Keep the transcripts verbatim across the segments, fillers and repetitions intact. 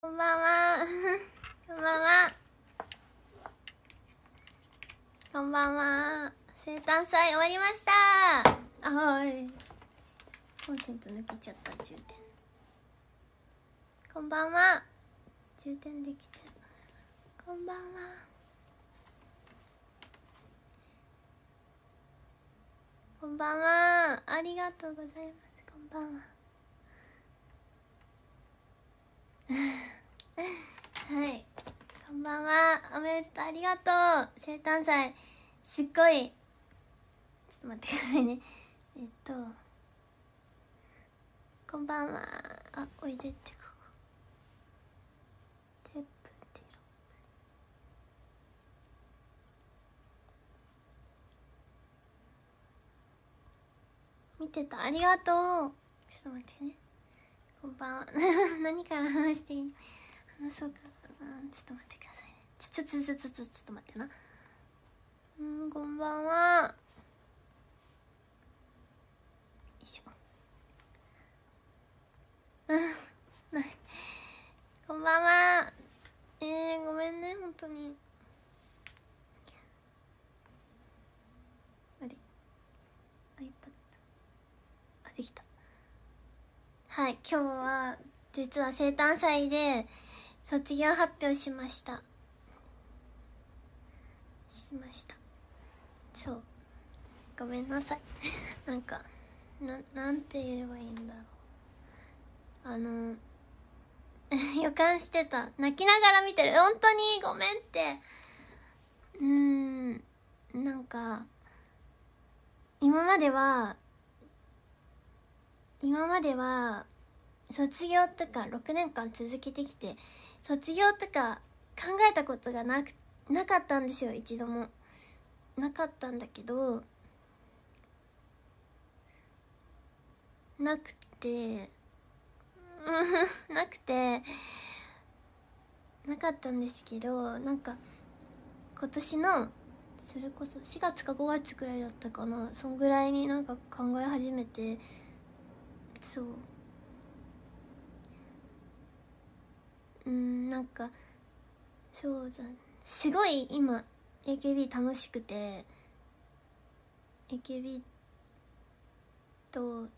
こんばんは。こんばんは。こんばんは。生誕祭終わりました。あはい。コンセント抜けちゃった。充電。こんばんは。充電できてる。こんばんは。こんばんは。ありがとうございます。こんばんは。はい、こんばんは。おめでとう、ありがとう。生誕祭すっごい、ちょっと待ってくださいね。えっとこんばんは。あ、おいでってここテープティロ見てた、ありがとう。ちょっと待ってね。こんばんは。何から話していいの、話そうかな。ちょっと待ってくださいね。ちょちょちょちょちょちょっと待ってな。うん、こんばんは。よいしょ。うん、ない。こんばんは。えー、ごめんね、本当に。あれ iPad、 あ、できた。はい、今日は実は生誕祭で卒業発表しましたしましたそう、ごめんなさい。なんかな、なんて言えばいいんだろう。あの予感してた。泣きながら見てる。本当にごめんって。うーん、なんか今までは今までは卒業とかろくねんかん続けてきて、卒業とか考えたことがなくなかったんですよ。一度もなかったんだけど、なくてなくてなかったんですけど、なんか今年のそれこそしがつかごがつくらいだったかな、そんぐらいになんか考え始めて、そう、うん、なんかそうだ、すごい今 エーケービー 楽しくて、 エーケービー と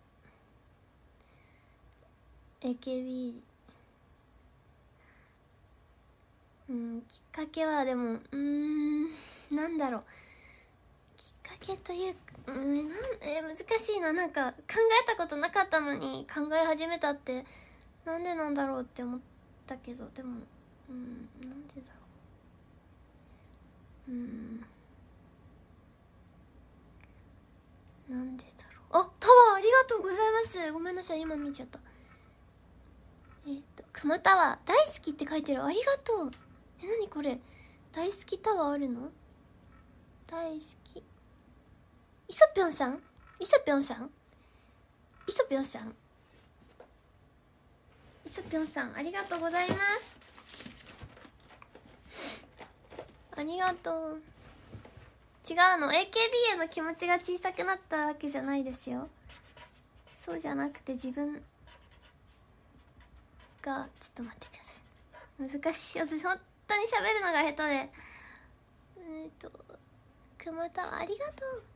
エーケービー、うん、きっかけはでもうーん、なんだろう、きっかけというか、うん、なんえー、難しいな。なんか考えたことなかったのに考え始めたってなんでなんだろうって思ったけど、でもうんなんでだろう、うんなんでだろう。あ、タワーありがとうございます。ごめんなさい、今見ちゃった。えっと熊タワー大好きって書いてる。ありがとう。え、なにこれ、大好きタワーあるの。大好きイソピョンさん、イソピョンさんイソピョンさんイソピョンさん、ありがとうございます。ありがとう。違うの、 エーケービー への気持ちが小さくなったわけじゃないですよ。そうじゃなくて、自分が、ちょっと待ってください、難しい。私本当に喋るのが下手で。えっと熊田ありがとう。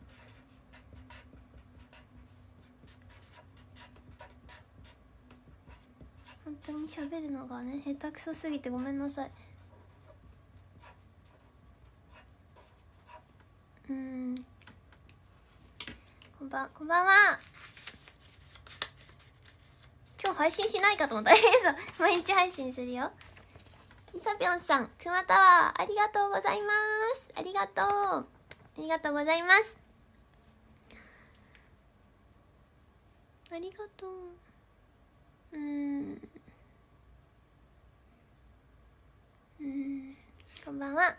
本当に喋るのがね下手くそすぎてごめんなさい。うーん、こんばんこんばんは。今日配信しないかと思った。そう、毎日配信するよ。イサピョンさん、熊タワーありがとうございます。ありがとうありがとうございます。ありがとう。うーんうーんこんばんは。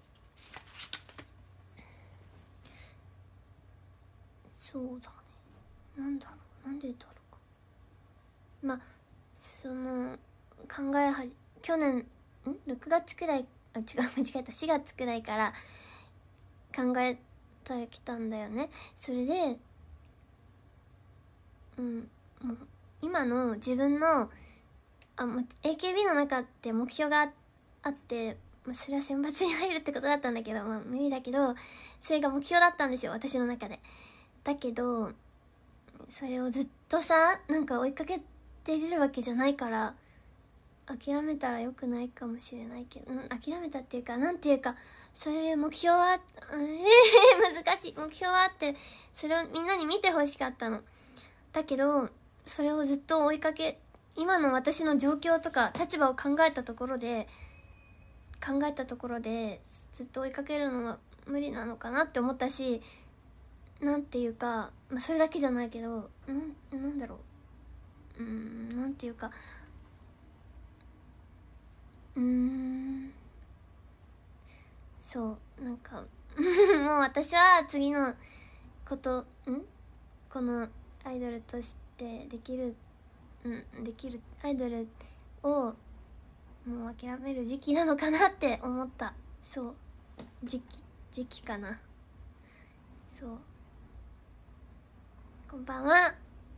そうだね、なんだろう、なんでだろうか。まあその考えはじ去年んろくがつくらい、あ違う間違えた、しがつくらいから考えてきたんだよね。それでうん、もう今の自分のあもう エーケービー の中って目標があって、まあ、それは選抜に入るってことだったんだけど、まあ無理だけど、それが目標だったんですよ、私の中で。だけどそれをずっとさ、なんか追いかけているわけじゃないから、諦めたらよくないかもしれないけど、うん、諦めたっていうか、なんていうか、そういう目標は、えー、難しい。目標はあって、それをみんなに見てほしかったの。だけど、それをずっと追いかけ、今の私の状況とか立場を考えたところで、考えたところで、ずっと追いかけるのは無理なのかなって思ったし、なんていうか、まあ、それだけじゃないけど、なん、なんだろう。うーん、なんていうか、うーんそうなんかもう私は次のことんこのアイドルとしてできるんできるアイドルをもう諦める時期なのかなって思った。そう時期時期かな。そうこんばんは。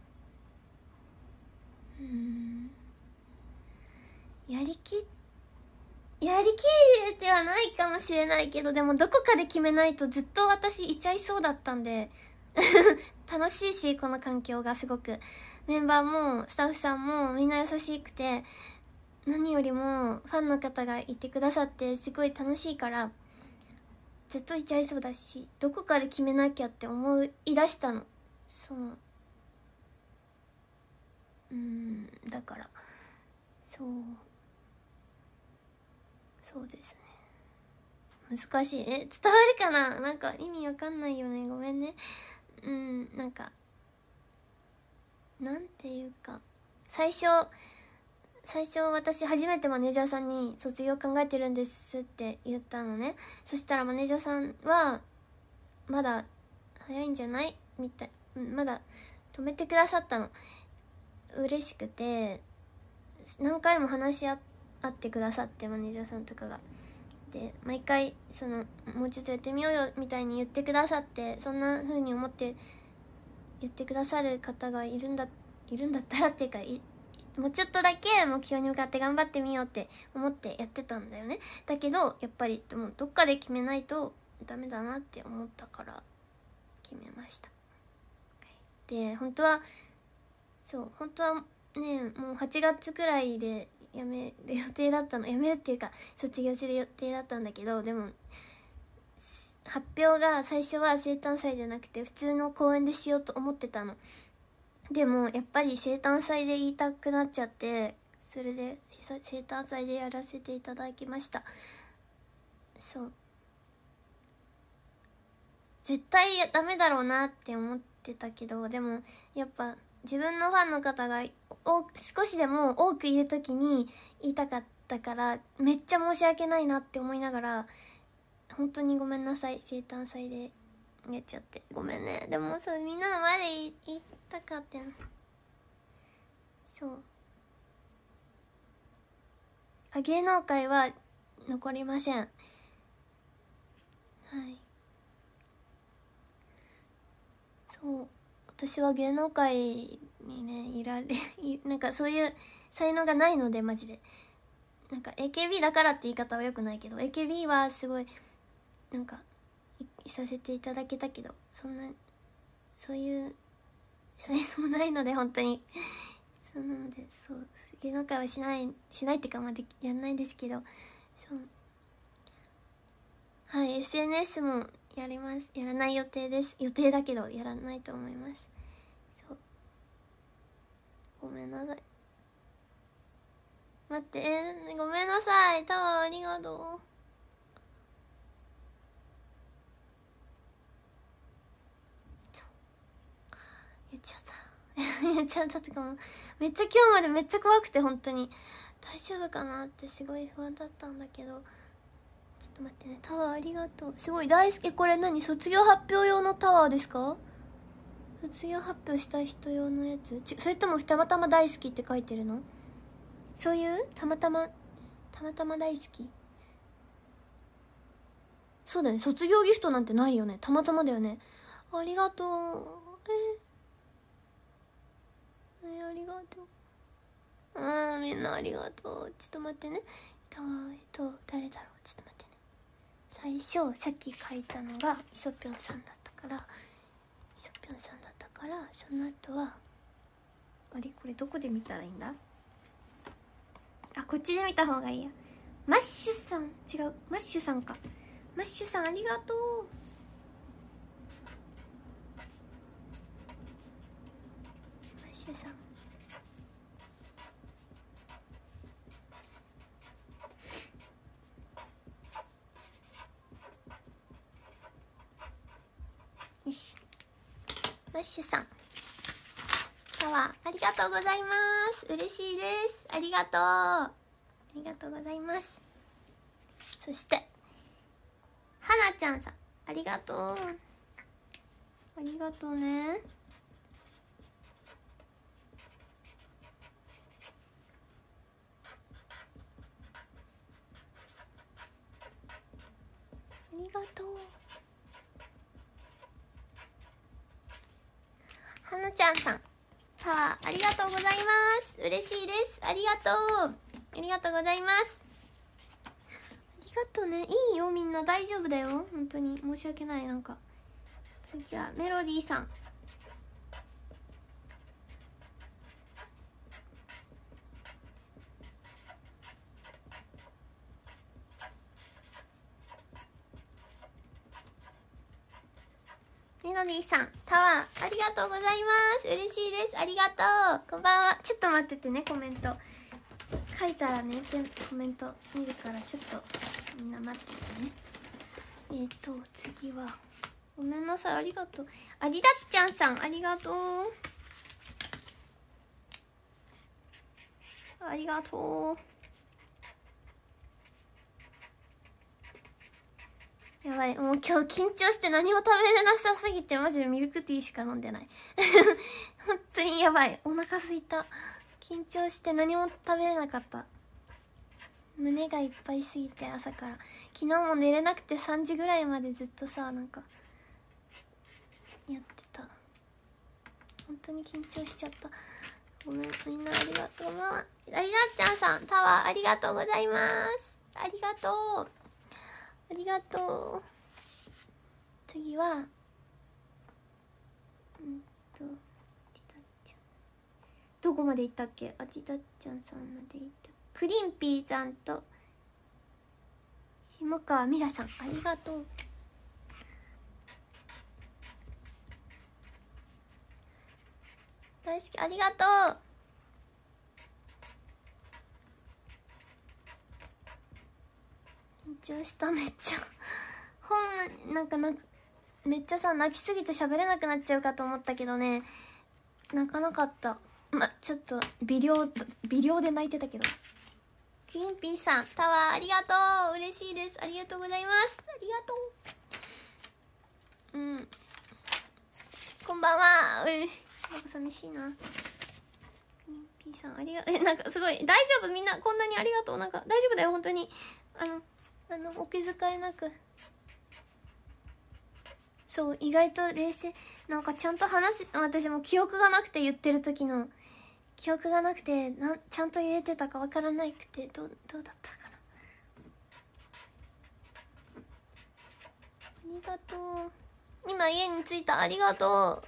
うーんやりきやりきれてはないかもしれないけど、でもどこかで決めないとずっと私いちゃいそうだったんで楽しいし、この環境がすごくメンバーもスタッフさんもみんな優しくて、何よりもファンの方がいてくださってすごい楽しいからずっといちゃいそうだし、どこかで決めなきゃって思い出したの。そううーんだからそうそうですね、難しい。え伝わるかな、なんか意味わかんないよね、ごめんね。うんなんかなんていうか、最初最初私初めてマネージャーさんに卒業考えてるんですって言ったのね。そしたらマネージャーさんはまだ早いんじゃないみたい、まだ止めてくださったの。嬉しくて何回も話し合ってくださって、マネージャーさんとかがで毎回そのもうちょっとやってみようよみたいに言ってくださって、そんな風に思って言ってくださる方がいるんだいるんだったらっていうか、いもうちょっとだけ目標に向かって頑張ってみようって思ってやってたんだよね。だけどやっぱりでもどっかで決めないとダメだなって思ったから決めました。で本当はそう本当はねもうはちがつくらいで辞める予定だったの。辞めるっていうか卒業する予定だったんだけど、でも発表が最初は生誕祭じゃなくて普通の公演でしようと思ってたの。でもやっぱり生誕祭で言いたくなっちゃって、それで生誕祭でやらせていただきました。そう絶対ダメだろうなって思ってたけど、でもやっぱ自分のファンの方が少しでも多くいる時に言いたかったから、めっちゃ申し訳ないなって思いながら、本当にごめんなさい、生誕祭でやっちゃってごめんね。でもそうみんなの前で言いたかったの。そうあ芸能界は残りません。はいそう私は芸能界にねいられなんかそういう才能がないので、マジでなんか エーケービー だからって言い方はよくないけど、 エーケービー はすごいなんかいさせていただけたけど、そんなそういう才能もないので本当にそうなので、そう芸能界はしないしないっていうか、まあでやんないですけど、そうはい エスエヌエス もやります。やらない予定です。予定だけどやらないと思います。そうごめんなさい。待って、えー、ごめんなさい。タワーありがとう。言っちゃった言っちゃったとかもめっちゃ今日までめっちゃ怖くて、本当に大丈夫かなってすごい不安だったんだけど、ちょっと待ってね。タワーありがとう。すごい大好き。これ何、卒業発表用のタワーですか？卒業発表した人用のやつちそれともたまたま大好きって書いてるの？そういうたまたまたまたま大好き。そうだね、卒業ギフトなんてないよね。たまたまだよね。ありがとう。えー、えー、ありがとう。 うん、みんなありがとう。ちょっと待ってね。えっと、えっと、誰だろう。ちょっと待ってね。最初、さっき書いたのが、イソピョンさんだったから、イソピョンさんだったから、その後は、あれこれどこで見たらいいんだ？あ、こっちで見た方がいいや。マッシュさん、違う、マッシュさんか。マッシュさんありがとう。マッシュさん。よし。マッシュさん。シャワーありがとうございます。嬉しいです。ありがとう。ありがとうございます。そして、はなちゃんさん。ありがとう。ありがとうね。ありがとう。はなちゃんさん。さあ、ありがとうございます。嬉しいです。ありがとう。ありがとうございます。ありがとうね。いいよ、みんな。大丈夫だよ。本当に。申し訳ない。なんか。次は、メロディーさん。メロディーさん、タワー、ありがとうございます。嬉しいです。ありがとう。こんばんは。ちょっと待っててね、コメント。書いたらね、全部コメント見るから、ちょっと、みんな待っててね。えーと、次は、ごめんなさい、ありがとう。ありだっちゃんさん、ありがとう。ありがとう。やばい、もう今日緊張して何も食べれなさすぎて、マジでミルクティーしか飲んでない。本当にやばい、お腹すいた。緊張して何も食べれなかった。胸がいっぱいすぎて、朝から。昨日も寝れなくてさんじぐらいまでずっとさ、なんか、やってた。本当に緊張しちゃった。ごめん、みんなありがとう。まあ、ありがっちゃんさん、タワーありがとうございます。ありがとう。ありがとう。次は、うんと、どこまで行ったっけ？あじだっちゃんさんまで行った。クリンピーさんと、下川みらさん、ありがとう。大好き、ありがとう。緊張した、めっちゃ。ほんま、なんかな、めっちゃさ、泣きすぎて喋れなくなっちゃうかと思ったけどね、泣かなかった。ま、ちょっと、微量、微量で泣いてたけど。クリンピーさん、タワーありがとう。嬉しいです。ありがとうございます。ありがとう。うん。こんばんは。うい。なんか寂しいな。クリンピーさん、ありが、え、なんかすごい、大丈夫みんな、こんなにありがとう。なんか、大丈夫だよ、本当に。あの、あの、お気遣いなく。そう、意外と冷静。なんかちゃんと話す、私も記憶がなくて言ってる時の、記憶がなくて、なん、ちゃんと言えてたかわからなくて、どう、どうだったかな。ありがとう。今家に着いた。ありがと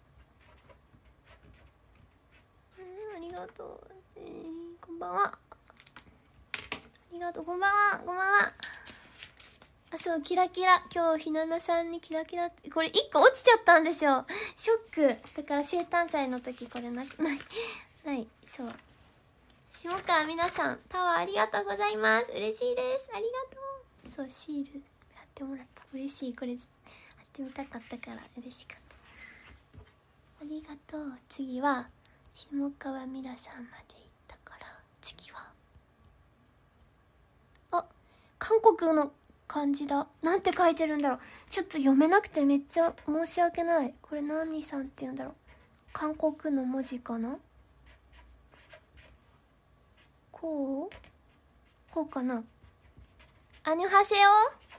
う。うん、ありがとう。えー、こんばんは。ありがとう、こんばんは。こんばんは。あ、そう、キラキラ。今日、ひななさんにキラキラって、これいっこ落ちちゃったんですよ。ショック。だから生誕祭の時これな、ない、ない、そう。下川みなさん、タワーありがとうございます。嬉しいです。ありがとう。そう、シール貼ってもらった。嬉しい。これ、貼ってみたかったから嬉しかった。ありがとう。次は、下川みなさんまで行ったから、次は。あ、韓国の漢字だ。なんて書いてるんだろう。ちょっと読めなくてめっちゃ申し訳ない。これ何さんって言うんだろう。韓国の文字かな。こうこうかな。アニョハセヨ。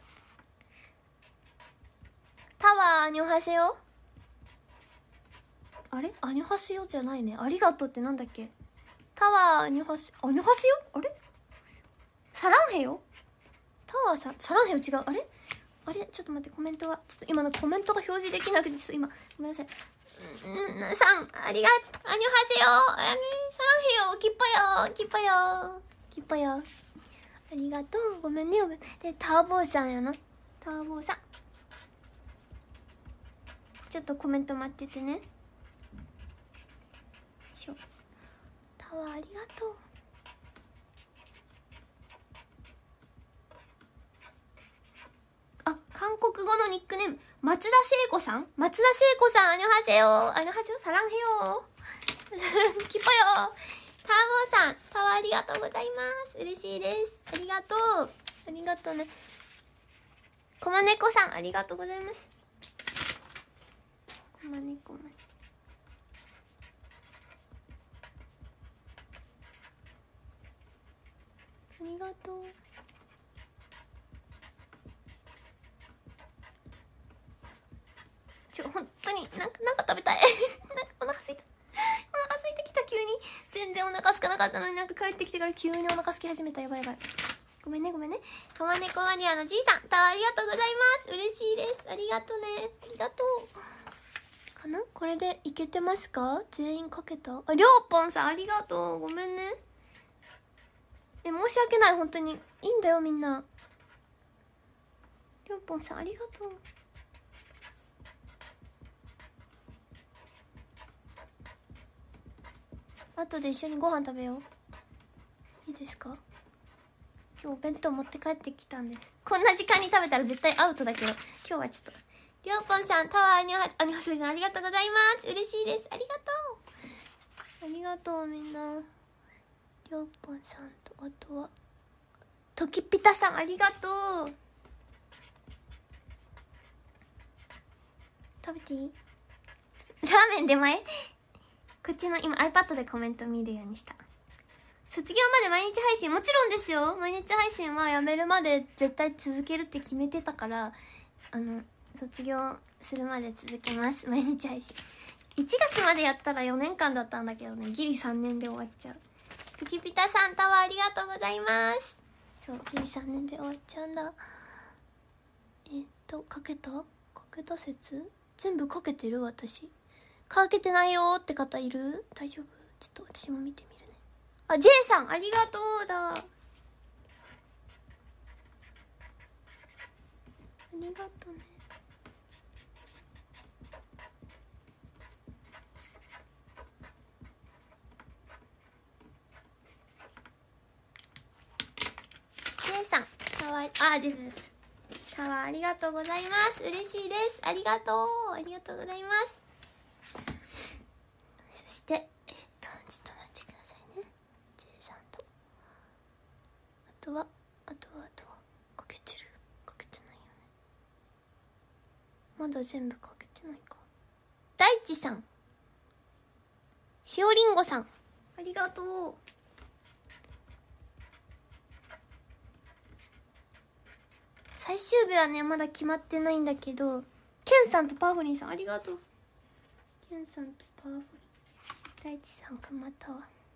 タワーアニョハセヨ。あれアニョハセヨじゃないね。ありがとうってなんだっけ。 タワーにはせ、あにはせよ、あれサランヘよ、タワーさ、サランヘよ違う、あれあれちょっと待って、コメントがちょっと今のコメントが表示できなくて、ちょっと今ごめんなさい。んんさんありがあにょはせよ、あれサランヘよ、きっぽよきっぽよきっぽよ、ありがとう、ごめんね。でターボーさんやな、ターボーさん、ちょっとコメント待っててね。よいしょ、タワーありがとう。あ、韓国語のニックネーム松田聖子さん、松田聖子さん、あにょはせよ、あにょはせよ、サランヘよきっぽよ、ターボーさん、タワーありがとうございます、嬉しいです、ありがとう、ありがとうね。こまねこさん、ありがとうございます。こまねこまね、ありがとう。ちょ、本当になんか、なんか食べたいなんかお腹すいた、お腹空いてきた、急に。全然お腹空かなかったのに、なんか帰ってきてから急にお腹空き始めた。やばいやばい、ごめんねごめんね。かまねこマニアのじいさん、タワーありがとうございます、嬉しいです、ありがとね、ありがとう。かな、これでいけてますか、全員かけた。あ、りょうぽんさん、ありがとう、ごめんね。え、申し訳ない、本当にいいんだよ、みんな。りょうぽんさん、ありがとう。後で一緒にご飯食べよう、いいですか。今日お弁当持って帰ってきたんです。こんな時間に食べたら絶対アウトだけど、今日はちょっと。りょうぽんさん、タワーアニョアニョハスさん、ありがとうございます、嬉しいです、ありがとう、ありがとう、みんな。りょうぽんさんと、あとはときぴたさん、ありがとう。食べていい？ラーメン出前？こっちの今 iPad でコメント見るようにした。卒業まで毎日配信、もちろんですよ。毎日配信はやめるまで絶対続けるって決めてたから、あの卒業するまで続けます、毎日配信。いちがつまでやったらよねんかんだったんだけどね、ギリさんねんで終わっちゃう。ときぴたさん、タワーありがとうございます。そう、ギリさんねんで終わっちゃうんだ。えー、っとかけたかけた説全部かけてる？私かけてないよって方いる？大丈夫？ちょっと私も見てみるね。あ、J さん、ありがとうだ。ありがとうね。J さん、かわいい。あ、出てる。シャワーありがとうございます。嬉しいです。ありがとう。ありがとうございます。そして、えっと、ちょっと待ってくださいね。J さんと。あとは、あとは、あとは、かけてる。かけてないよね。まだ全部かけてないか。大地さん。しおりんごさん。ありがとう。最終日はねまだ決まってないんだけど、ケンさんとパーフォリンさん、ありがとう。ケンさんとパーフォリン、大地さんがまたは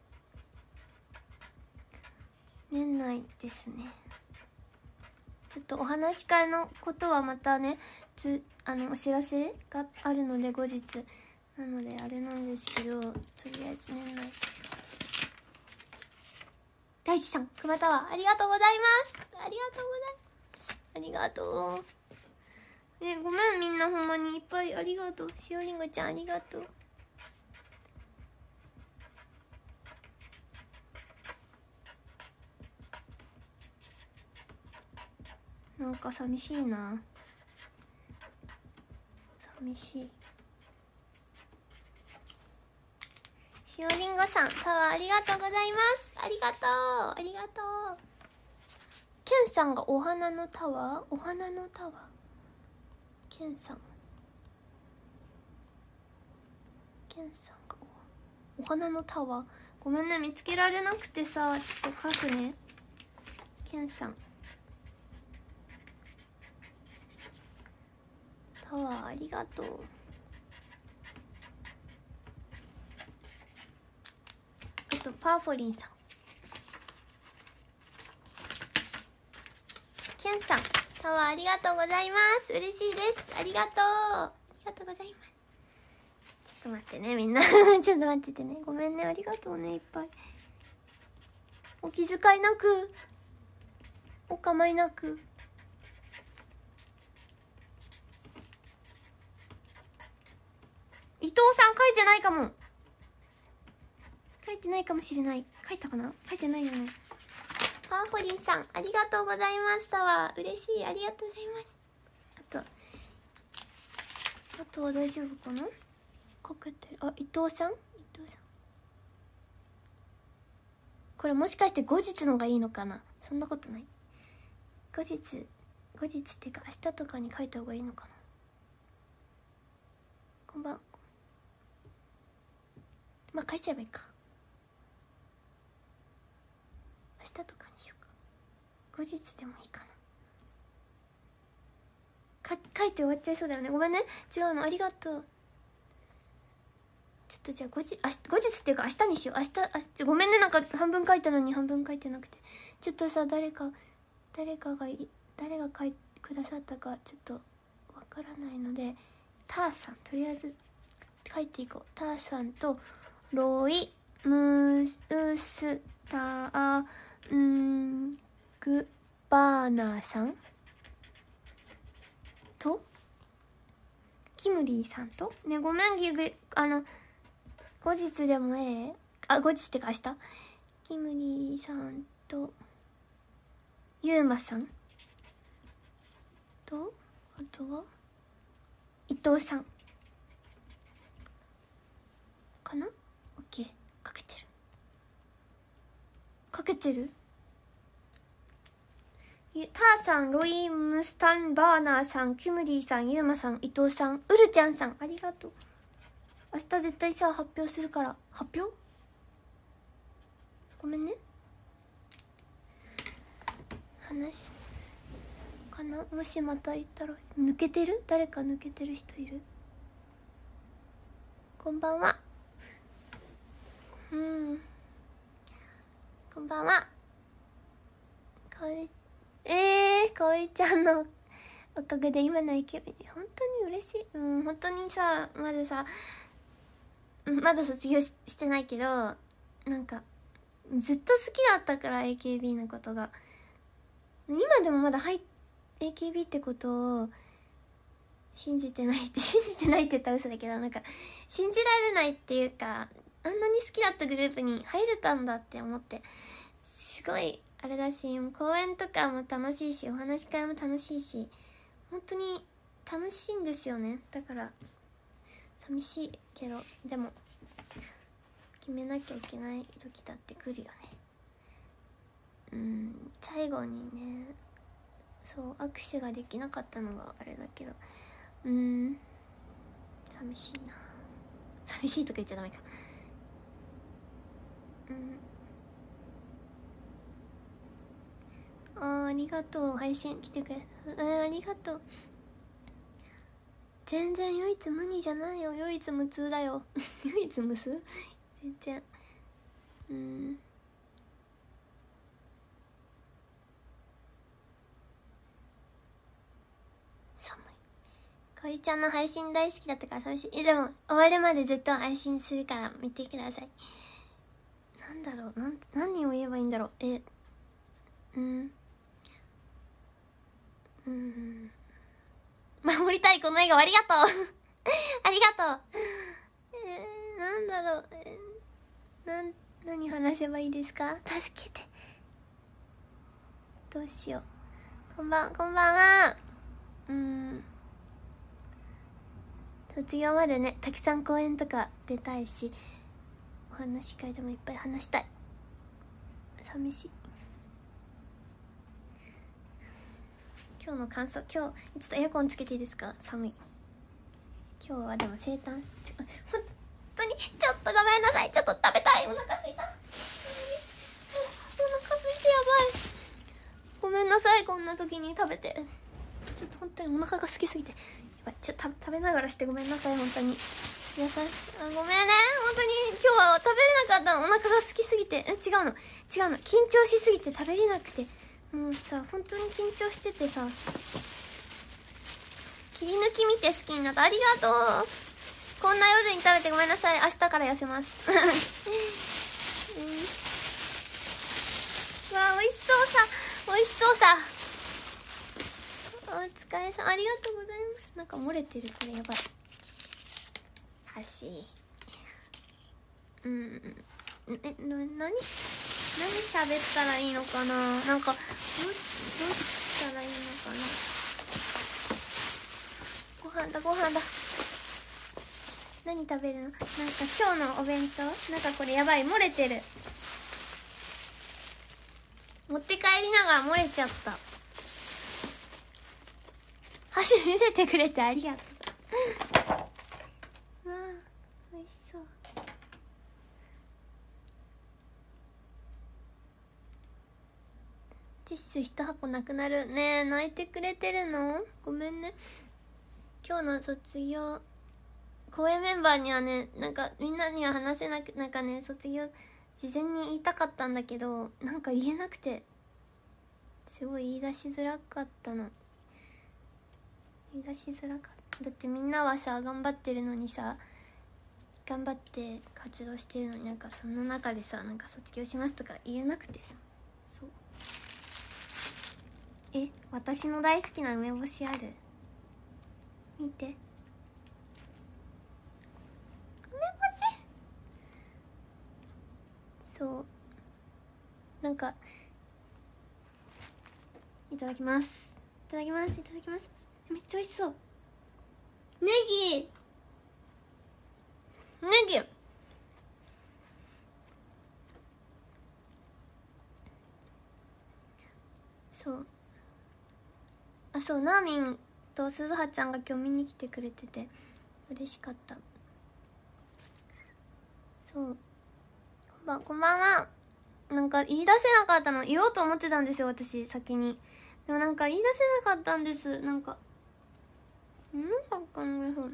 年内ですね。ちょっとお話し会のことはまたね、つあのお知らせがあるので後日なのであれなんですけど、とりあえず年内。大地さん、熊田はありがとうございます。ありがとうございます。ありがとう。え、ごめん、みんなほんまにいっぱいありがとう。しおりんごちゃんありがとう。なんか寂しいな。寂しい。しおりんごさん、タワーありがとうございます。ありがとう。ありがとう。ケンさんがお花のタワー、お花のタワー。ケンさん。ケンさんがお花のタワー。ごめんね、見つけられなくてさ、ちょっと書くね。ケンさん。タワーありがとう。あとパーフォリンさん、キュンさん、シャワーありがとうございます。嬉しいです。ありがとうありがとうございます。ちょっと待ってねみんなちょっと待っててね、ごめんね、ありがとうね、いっぱい。お気遣いなく、お構いなく。伊藤さん書いてないかも、書いてないかもしれない。書いたかな、書いてないよね。パーフォリンさん、ありがとうございましたわ。嬉しい、ありがとうございます。あとあとは大丈夫かな、かけてる。あ、伊藤さん、伊藤さん、これもしかして後日のがいいのかな。そんなことない。後日後日っていうか明日とかに書いた方がいいのかな。こんばん、まあ書いちゃえばいいか。明日とかにしようか。後日でもいいかな。か書いて終わっちゃいそうだよね。ごめんね、違うの、ありがとう。ちょっとじゃあ後日、明日後日っていうか明日にしよう。明日、あちごめんね、なんか半分書いたのに半分書いてなくて。ちょっとさ、誰か誰かがい誰が書いてくださったかちょっとわからないので、ターさん、とりあえず書いていこう。ターさんとロイムスターんグバーナーさんとキムリーさんとね、ごめんギグ、あの後日でもええ、あ、後日ってか明日、キムリーさんとユーマさんと、あとは伊藤さんかな。オッケー、かけてるかけてるターさん、ロイムスタンバーナーさん、キムリーさん、ユーマさん、伊藤さん、ウルちゃんさん、ありがとう。明日絶対さ発表するから。発表ごめんね、話かな。もしまた言ったら抜けてる、誰か抜けてる人いる。こんばんは。うんこんばんは。かおり、えー、かおりちゃんのおかげで今のイケメン、本当に嬉しい。うん、本当にさ、まださ、まだ卒業 し, してないけど、なんかずっと好きだったから エーケービー のことが。今でもまだ、はい、エーケービー ってことを信じてないって信じてないって言ったら嘘だけど、なんか信じられないっていうか、あんなに好きだったグループに入れたんだって思って、すごいあれだし、公演とかも楽しいし、お話し会も楽しいし、本当に楽しいんですよね。だから寂しいけど、でも決めなきゃいけない時だって来るよね。うん、最後にね、そう握手ができなかったのがあれだけど、うーん寂しいな。寂しいとか言っちゃダメか。うん、あー、ありがとう。配信来てくれ、あー、ありがとう。全然唯一無二じゃないよ、唯一無痛だよ唯一無数全然。うん、寒い。かおりちゃんの配信大好きだったから寂しい。え、でも終わるまでずっと配信するから見てください。なんだろう、なん何を言えばいいんだろう。え、うんうん守りたいこの笑顔、ありがとうありがとう。えー、なんだろう、えー、なん何話せばいいですか。助けて。どうしよう。こんばんこんばんは。うん、卒業までね、たくさん公演とか出たいし、お話し会でもいっぱい話したい。寂しい。今日の感想、今日ちょっとエアコンつけていいですか。寒い。今日はでも生誕、ちょ本当にちょっとごめんなさい。ちょっと食べたい。お腹すいた。お腹すいてやばい。ごめんなさい、こんな時に食べて。ちょっと本当にお腹が空きすぎてやばい。ちょっと食べながらしてごめんなさい、本当に。 優しい。あ、ごめんね、本当に今日は食べれなかったの。お腹が空きすぎて。え、違うの違うの、緊張しすぎて食べれなくて、もうさ本当に緊張しててさ。切り抜き見て好きになった。ありがとう。こんな夜に食べてごめんなさい。明日から痩せます。うん、うわ、美味しそうさ、美味しそうさ。お疲れさん、ありがとうございます。なんか漏れてる、これやばい。箸。うん、え、な、何何喋ったらいいのかな。なんかどう、どうしたらいいのかな。ご飯だ、ご飯だ。何食べるの。なんか今日のお弁当、なんかこれやばい、漏れてる。持って帰りながら漏れちゃった。箸見せてくれてありがとう。わあ、美味しそう。ティッシュ一箱なくなるねえ。泣いてくれてるの、ごめんね。今日の卒業公演メンバーにはね、なんかみんなには話せなく、なんかね、卒業事前に言いたかったんだけど、なんか言えなくて、すごい言い出しづらかったの。言い出しづらかった。だってみんなはさ頑張ってるのにさ、頑張って活動してるのに、なんかその中でさ、なんか卒業しますとか言えなくてさ。そう、え、私の大好きな梅干しある？見て、梅干し。そう、なんかいただきます、いただきます、いただきます。めっちゃ美味しそう。ネギ、ネギ。そう、あ、そう、ナーミンと鈴葉ちゃんが今日見に来てくれてて嬉しかった。そう、こんばん、こんばんは。なんか言い出せなかったの。言おうと思ってたんですよ私先に。でもなんか言い出せなかったんです。なんかうん考えそう。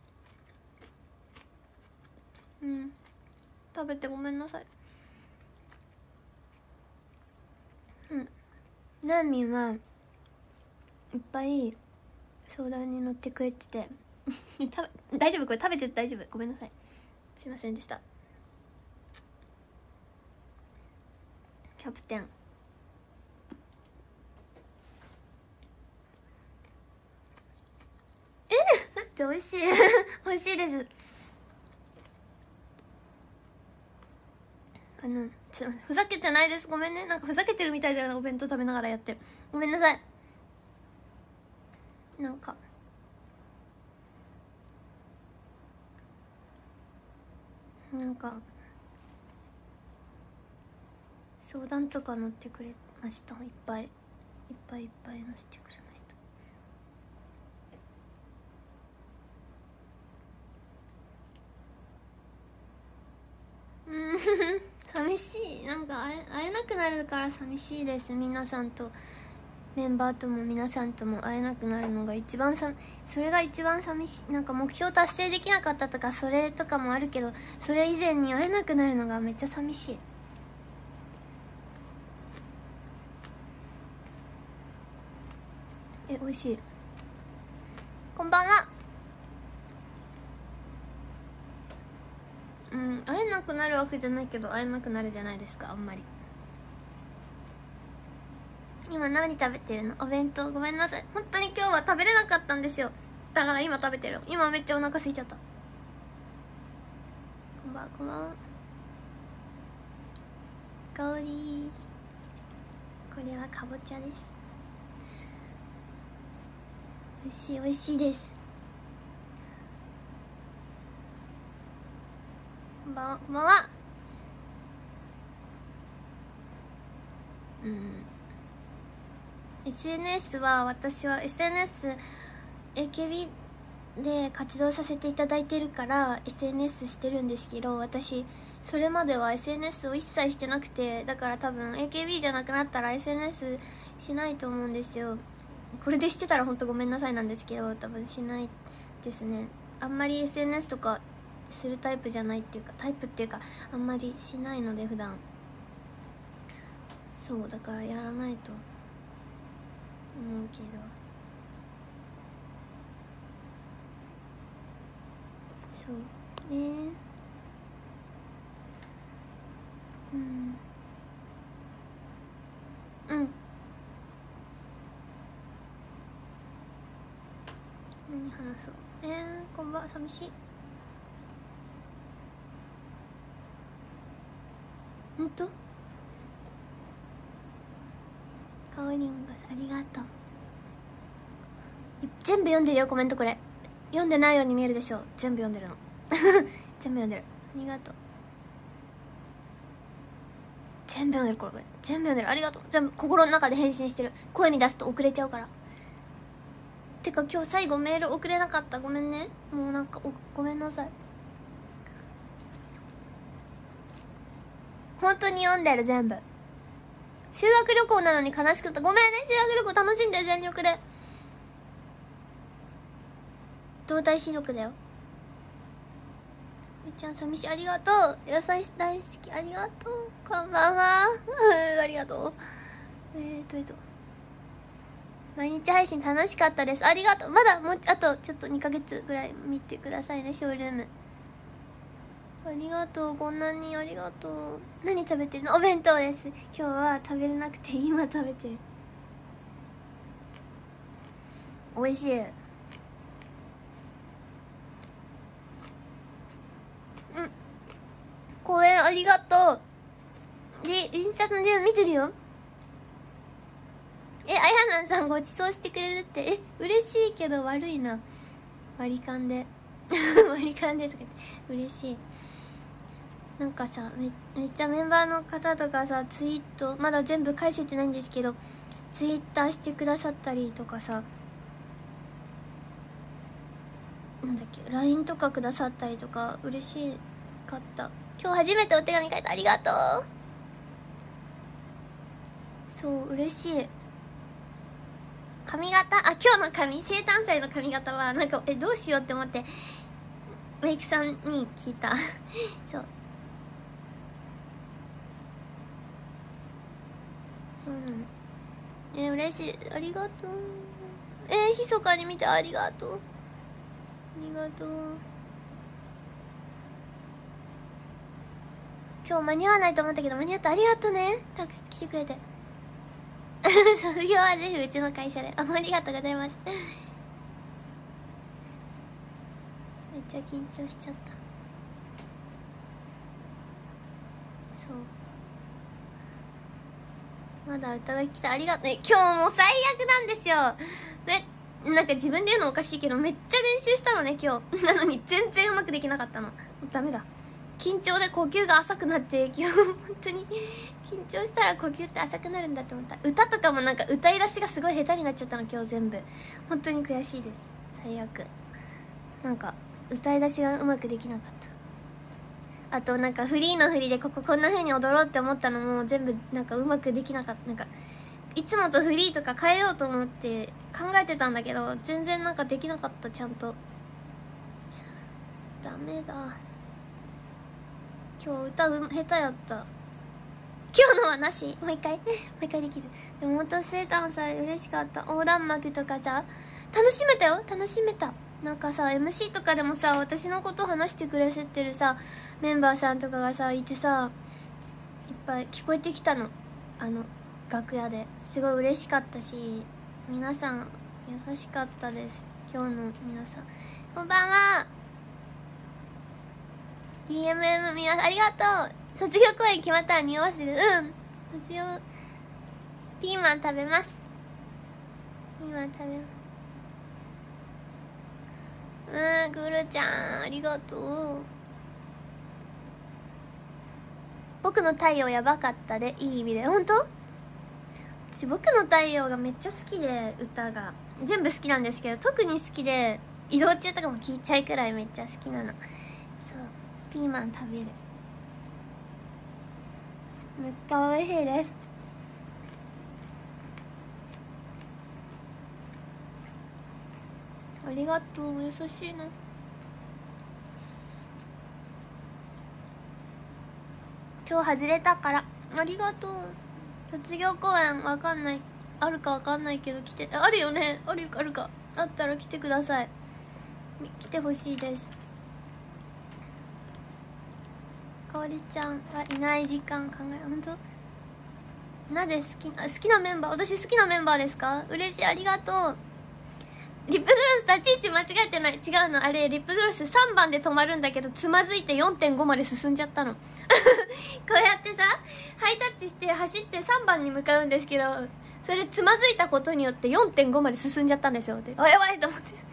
うん、食べてごめんなさい。うん、ナーミンはいっぱい相談に乗ってくれてて大丈夫、これ食べてて大丈夫、ごめんなさい、すいませんでした。キャプテン、えだって美味しい美味しいです。あのちょっとふざけてないです、ごめんね。なんかふざけてるみたいだな、お弁当食べながらやって、ごめんなさい。なんかなんか相談とか乗ってくれました。いっぱいいっぱいいっぱい乗せてくれました。うん寂しい。なんか会え、会えなくなるから寂しいです。皆さんと、メンバーとも皆さんとも会えなくなるのが一番さ、それが一番寂しい。なんか目標達成できなかったとかそれとかもあるけど、それ以前に会えなくなるのがめっちゃ寂しい。え、美味しい。こんばんは。うん、会えなくなるわけじゃないけど会えなくなるじゃないですか、あんまり。今何食べてるの？お弁当。ごめんなさい、本当に今日は食べれなかったんですよ。だから今食べてる。今めっちゃお腹空いちゃった。こんばんは、こんばんは。香り、これはかぼちゃです。美味しい、美味しいです。こんばんは、こんばんは。うん、 エスエヌエス は、私は エスエヌエス エーケービー で活動させていただいてるから エスエヌエス してるんですけど、私それまでは エスエヌエス を一切してなくて、だから多分 エーケービー じゃなくなったら エスエヌエス しないと思うんですよ。これでしてたら本当ごめんなさいなんですけど、多分しないですね。あんまり エスエヌエス とかするタイプじゃないっていうか、タイプっていうかあんまりしないので普段。そうだからやらないと思うけど、そうね。うんうん。何話そう。えー、こんばんは。寂しい。ほんとカオリンバありがとう。全部読んでるよコメント。これ読んでないように見えるでしょ。全部読んでるの全部読んでる。ありがとう。全部読んでる。これこれ全部読んでる。ありがとう。全部心の中で返信してる。声に出すと遅れちゃうから。てか今日最後メール送れなかった。ごめんね。もうなんかおごめんなさい。本当に読んでる全部。修学旅行なのに悲しくてごめんね。修学旅行楽しんで全力で。動体視力だよ。みーちゃん寂しい。ありがとう。野菜大好き。ありがとう。こんばんはありがとう。えーとえーと毎日配信楽しかったです。ありがとう。まだもうあとちょっとにかげつぐらい見てくださいね。ショールームありがとう。こんなにありがとう。何食べてるの？お弁当です。今日は食べれなくて今食べてる。美味しい。うん、公演ありがとう。でインスタの電話見てるよ。え、あやなんさんごちそうしてくれるって。え、嬉しいけど悪いな。割り勘で割り勘でとか言って嬉しい。なんかさ め, めっちゃメンバーの方とかさツイートまだ全部返せてないんですけどツイッターしてくださったりとかさ、なんだっけ ライン とかくださったりとか嬉しかった。今日初めてお手紙書いた。ありがとう。そう嬉しい。髪型あ今日の髪生誕祭の髪型はなんかえどうしようって思ってメイクさんに聞いたそうそうなの。えー、嬉しい。ありがとう。えー、ひそかに見てありがとう。ありがとう。今日間に合わないと思ったけど間に合った。ありがとうね。たく来てくれて卒業はぜひうちの会社で。あありがとうございますめっちゃ緊張しちゃった。そうまだ歌が来た。ありがとうね。今日も最悪なんですよ。めなんか自分で言うのおかしいけどめっちゃ練習したのね今日なのに全然うまくできなかったの。ダメだ。緊張で呼吸が浅くなって今日本当に緊張したら呼吸って浅くなるんだって思った。歌とかもなんか歌い出しがすごい下手になっちゃったの今日全部。本当に悔しいです。最悪。なんか歌い出しがうまくできなかった。あとなんかフリーのフリーでこここんな風に踊ろうって思ったのも全部なんかうまくできなかった。なんかいつもとフリーとか変えようと思って考えてたんだけど全然なんかできなかった。ちゃんとダメだ。今日歌う下手やった。今日のはなし。もう一回もう一回できる。でも元生誕祭嬉しかった。横断幕とかさ楽しめたよ。楽しめた。なんかさ エムシー とかでもさ私のこと話してくれてるさメンバーさんとかがさいてさいっぱい聞こえてきたの。あの楽屋ですごい嬉しかったし皆さん優しかったです。今日の皆さんこんばんは。 ディーエムエム 皆さんありがとう。卒業公演決まったら匂わせる。うん卒業ピーマン食べます。ピーマン食べます。うんグルちゃんありがとう。僕の太陽やばかったでいい意味で。本当私僕の太陽がめっちゃ好きで歌が全部好きなんですけど特に好きで移動中とかも聴いちゃうくらいめっちゃ好きなの。そうピーマン食べる。めっちゃ美味しいです。ありがとう優しいな。 今日外れたから。ありがとう。卒業公演わかんない、あるかわかんないけど来て、あるよね、あるかあるかあったら来てください。来てほしいです。かおりちゃんはいない時間考え、本当なぜ好きな好きなメンバー、私好きなメンバーですか？嬉しい、ありがとう。リップグロス立ち位置間違えてない。違うの、あれリップグロスさんばんで止まるんだけど、つまずいて よんてんご まで進んじゃったのこうやってさハイタッチして走ってさんばんに向かうんですけど、それつまずいたことによって よんてんご まで進んじゃったんですよ。で、あ、やばいと思って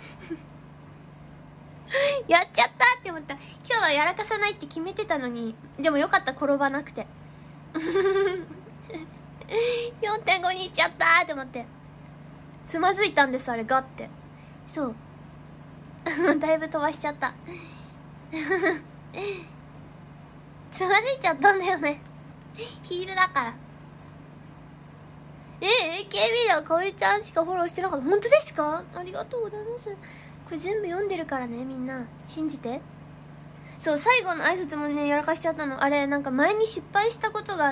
やっちゃったって思った。今日はやらかさないって決めてたのに、でもよかった、転ばなくてよんてんご に行っちゃったって思って、つまずいたんです、あれガッて。そうだいぶ飛ばしちゃったつまずいちゃったんだよねヒールだから。えー、エーケービー ではかおりちゃんしかフォローしてなかった。本当ですか？ありがとうございます。これ全部読んでるからね、みんな信じて。そう、最後の挨拶もねやらかしちゃったの。あれなんか前に失敗したことがあって、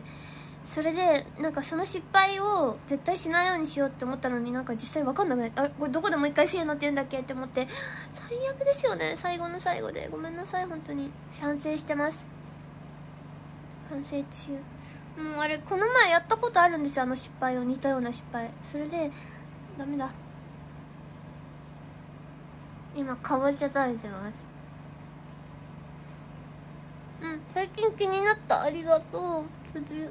それでなんかその失敗を絶対しないようにしようって思ったのに、なんか実際分かんなくない。あ、これどこでもう一回せーのって言うんだっけって思って、最悪ですよね。最後の最後でごめんなさい。本当に反省してます。反省中。もうあれこの前やったことあるんですよ、あの失敗を、似たような失敗。それでダメだ。今かぼちゃ食べてます。うん、最近気になった。ありがとう。つづ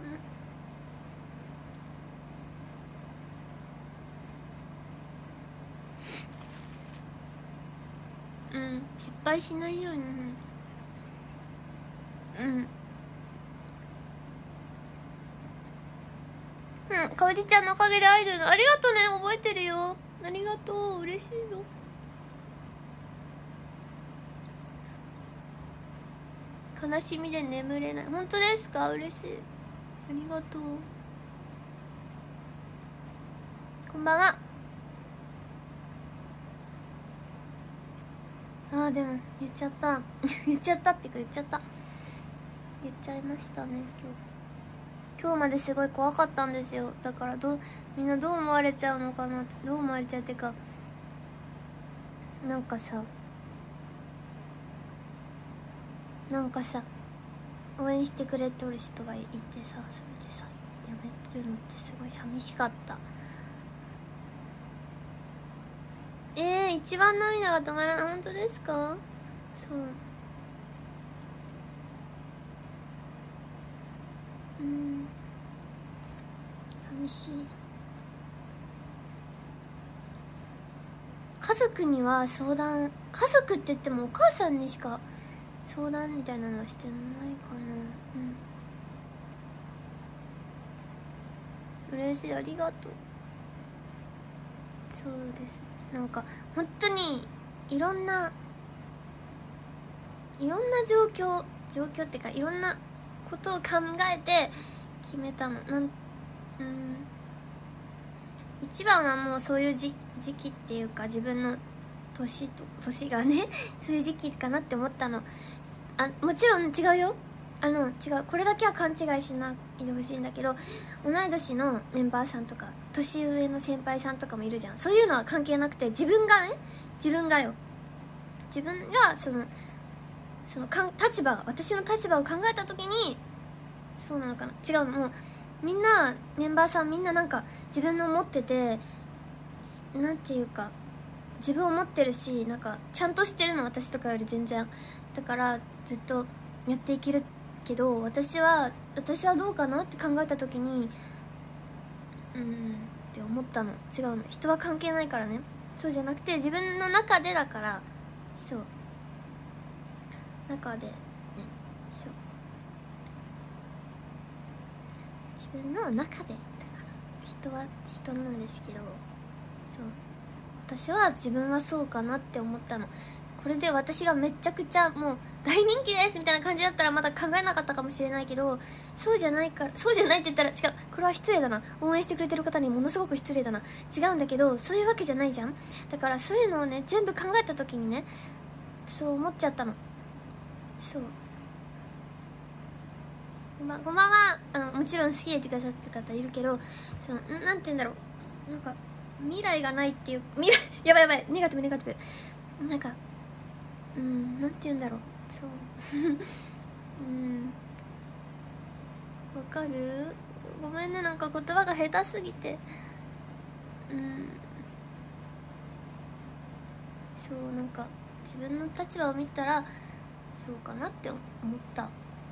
うん、失敗しないように。うんうん、かおりちゃんのおかげでアイドルの、ありがとうね、覚えてるよ。ありがとう、嬉しいよ。悲しみで眠れない。本当ですか？嬉しい、ありがとう。こんばんは。あーでも言っちゃった言っちゃったっていうか言っちゃった言っちゃいましたね。今日今日まですごい怖かったんですよ。だからどうみんなどう思われちゃうのかなって、どう思われちゃうっていうか、なんかさなんかさ応援してくれてる人がいてさ、それでさやめてるのってすごい寂しかった。えー、一番涙が止まらない。本当ですか？そう、うん、寂しい。家族には相談、家族って言ってもお母さんにしか相談みたいなのはしてないかな。うん、嬉しい、ありがとう。そうですね、なんか本当にいろんないろんな状況状況っていうかいろんなことを考えて決めたの。なん、うん、一番はもうそういう時時期っていうか、自分の年と年がねそういう時期かなって思ったの。あ、もちろん違うよ、あの違う、これだけは勘違いしないでほしいんだけど、同い年のメンバーさんとか年上の先輩さんとかもいるじゃん。そういうのは関係なくて、自分がね自分がよ自分がそのそのかん立場私の立場を考えた時に、そうなのかな、違うの、もうみんなメンバーさんみんななんか自分の持ってて、なんていうか自分を持ってるし、なんかちゃんとしてるの、私とかより全然。だからずっとやっていけるけど、私は私はどうかなって考えた時に、うんって思ったの。違うの、人は関係ないからね。そうじゃなくて自分の中でだから。そう、中でね、そう自分の中でだから、人は人なんですけど、そう私は自分はそうかなって思ったの。これで私がめちゃくちゃもう大人気ですみたいな感じだったらまだ考えなかったかもしれないけど、そうじゃないから、そうじゃないって言ったら違う、これは失礼だな、応援してくれてる方にものすごく失礼だな、違うんだけど、そういうわけじゃないじゃん。だからそういうのをね全部考えた時にね、そう思っちゃったの。そうこんばんこんばんは。あのもちろん好きでいてくださってる方いるけど、そのなんて言うんだろう、なんか未来がないっていう未来やばいやばい、ネガティブネガティブ、なんかうんなんて言うんだろう、そううんわかる。ごめんね、なんか言葉が下手すぎて、うんそうなんか自分の立場を見たらそうかなって思った。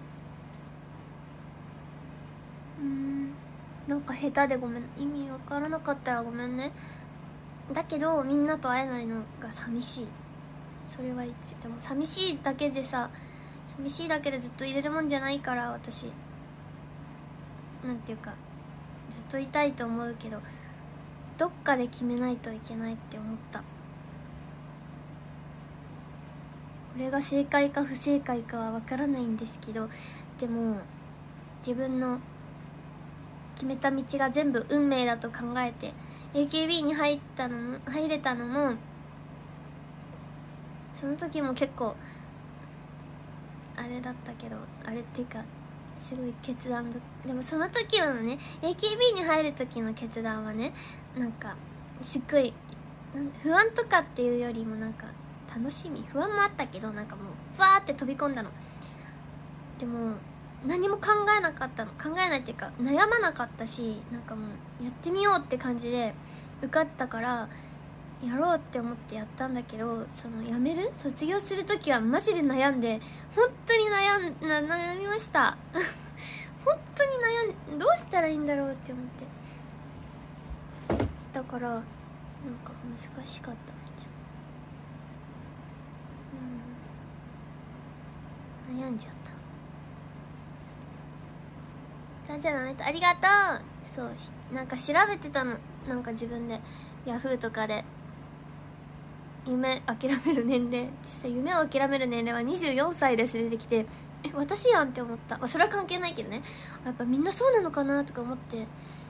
うんなんか下手でごめん、意味わからなかったらごめんね。だけどみんなと会えないのが寂しい。それは一でも寂しいだけでさ、寂しいだけでずっといれるもんじゃないから、私なんていうかずっといたいと思うけど、どっかで決めないといけないって思った。これが正解か不正解かはわからないんですけど、でも自分の決めた道が全部運命だと考えて エーケービー に入ったのも入れたのも、その時も結構あれだったけど、あれっていうかすごい決断が、でもその時のね エーケービー に入る時の決断はね、なんかすっごい不安とかっていうよりもなんか楽しみ、不安もあったけど、なんかもうバーって飛び込んだの。でも何も考えなかったの、考えないっていうか悩まなかったし、なんかもうやってみようって感じで受かったからやろうって思ってやったんだけど、その辞める卒業する時はマジで悩んで、本当に悩んな悩みました本当に悩んどうしたらいいんだろうって思って、だからなんか難しかった。うん悩んじゃった。じゃあありがとう。そうなんか調べてたの、なんか自分でヤフーとかで夢諦める年齢、実際夢を諦める年齢はにじゅうよんさいです出てきて、え私やんって思った。まあ、それは関係ないけどね、やっぱみんなそうなのかなとか思って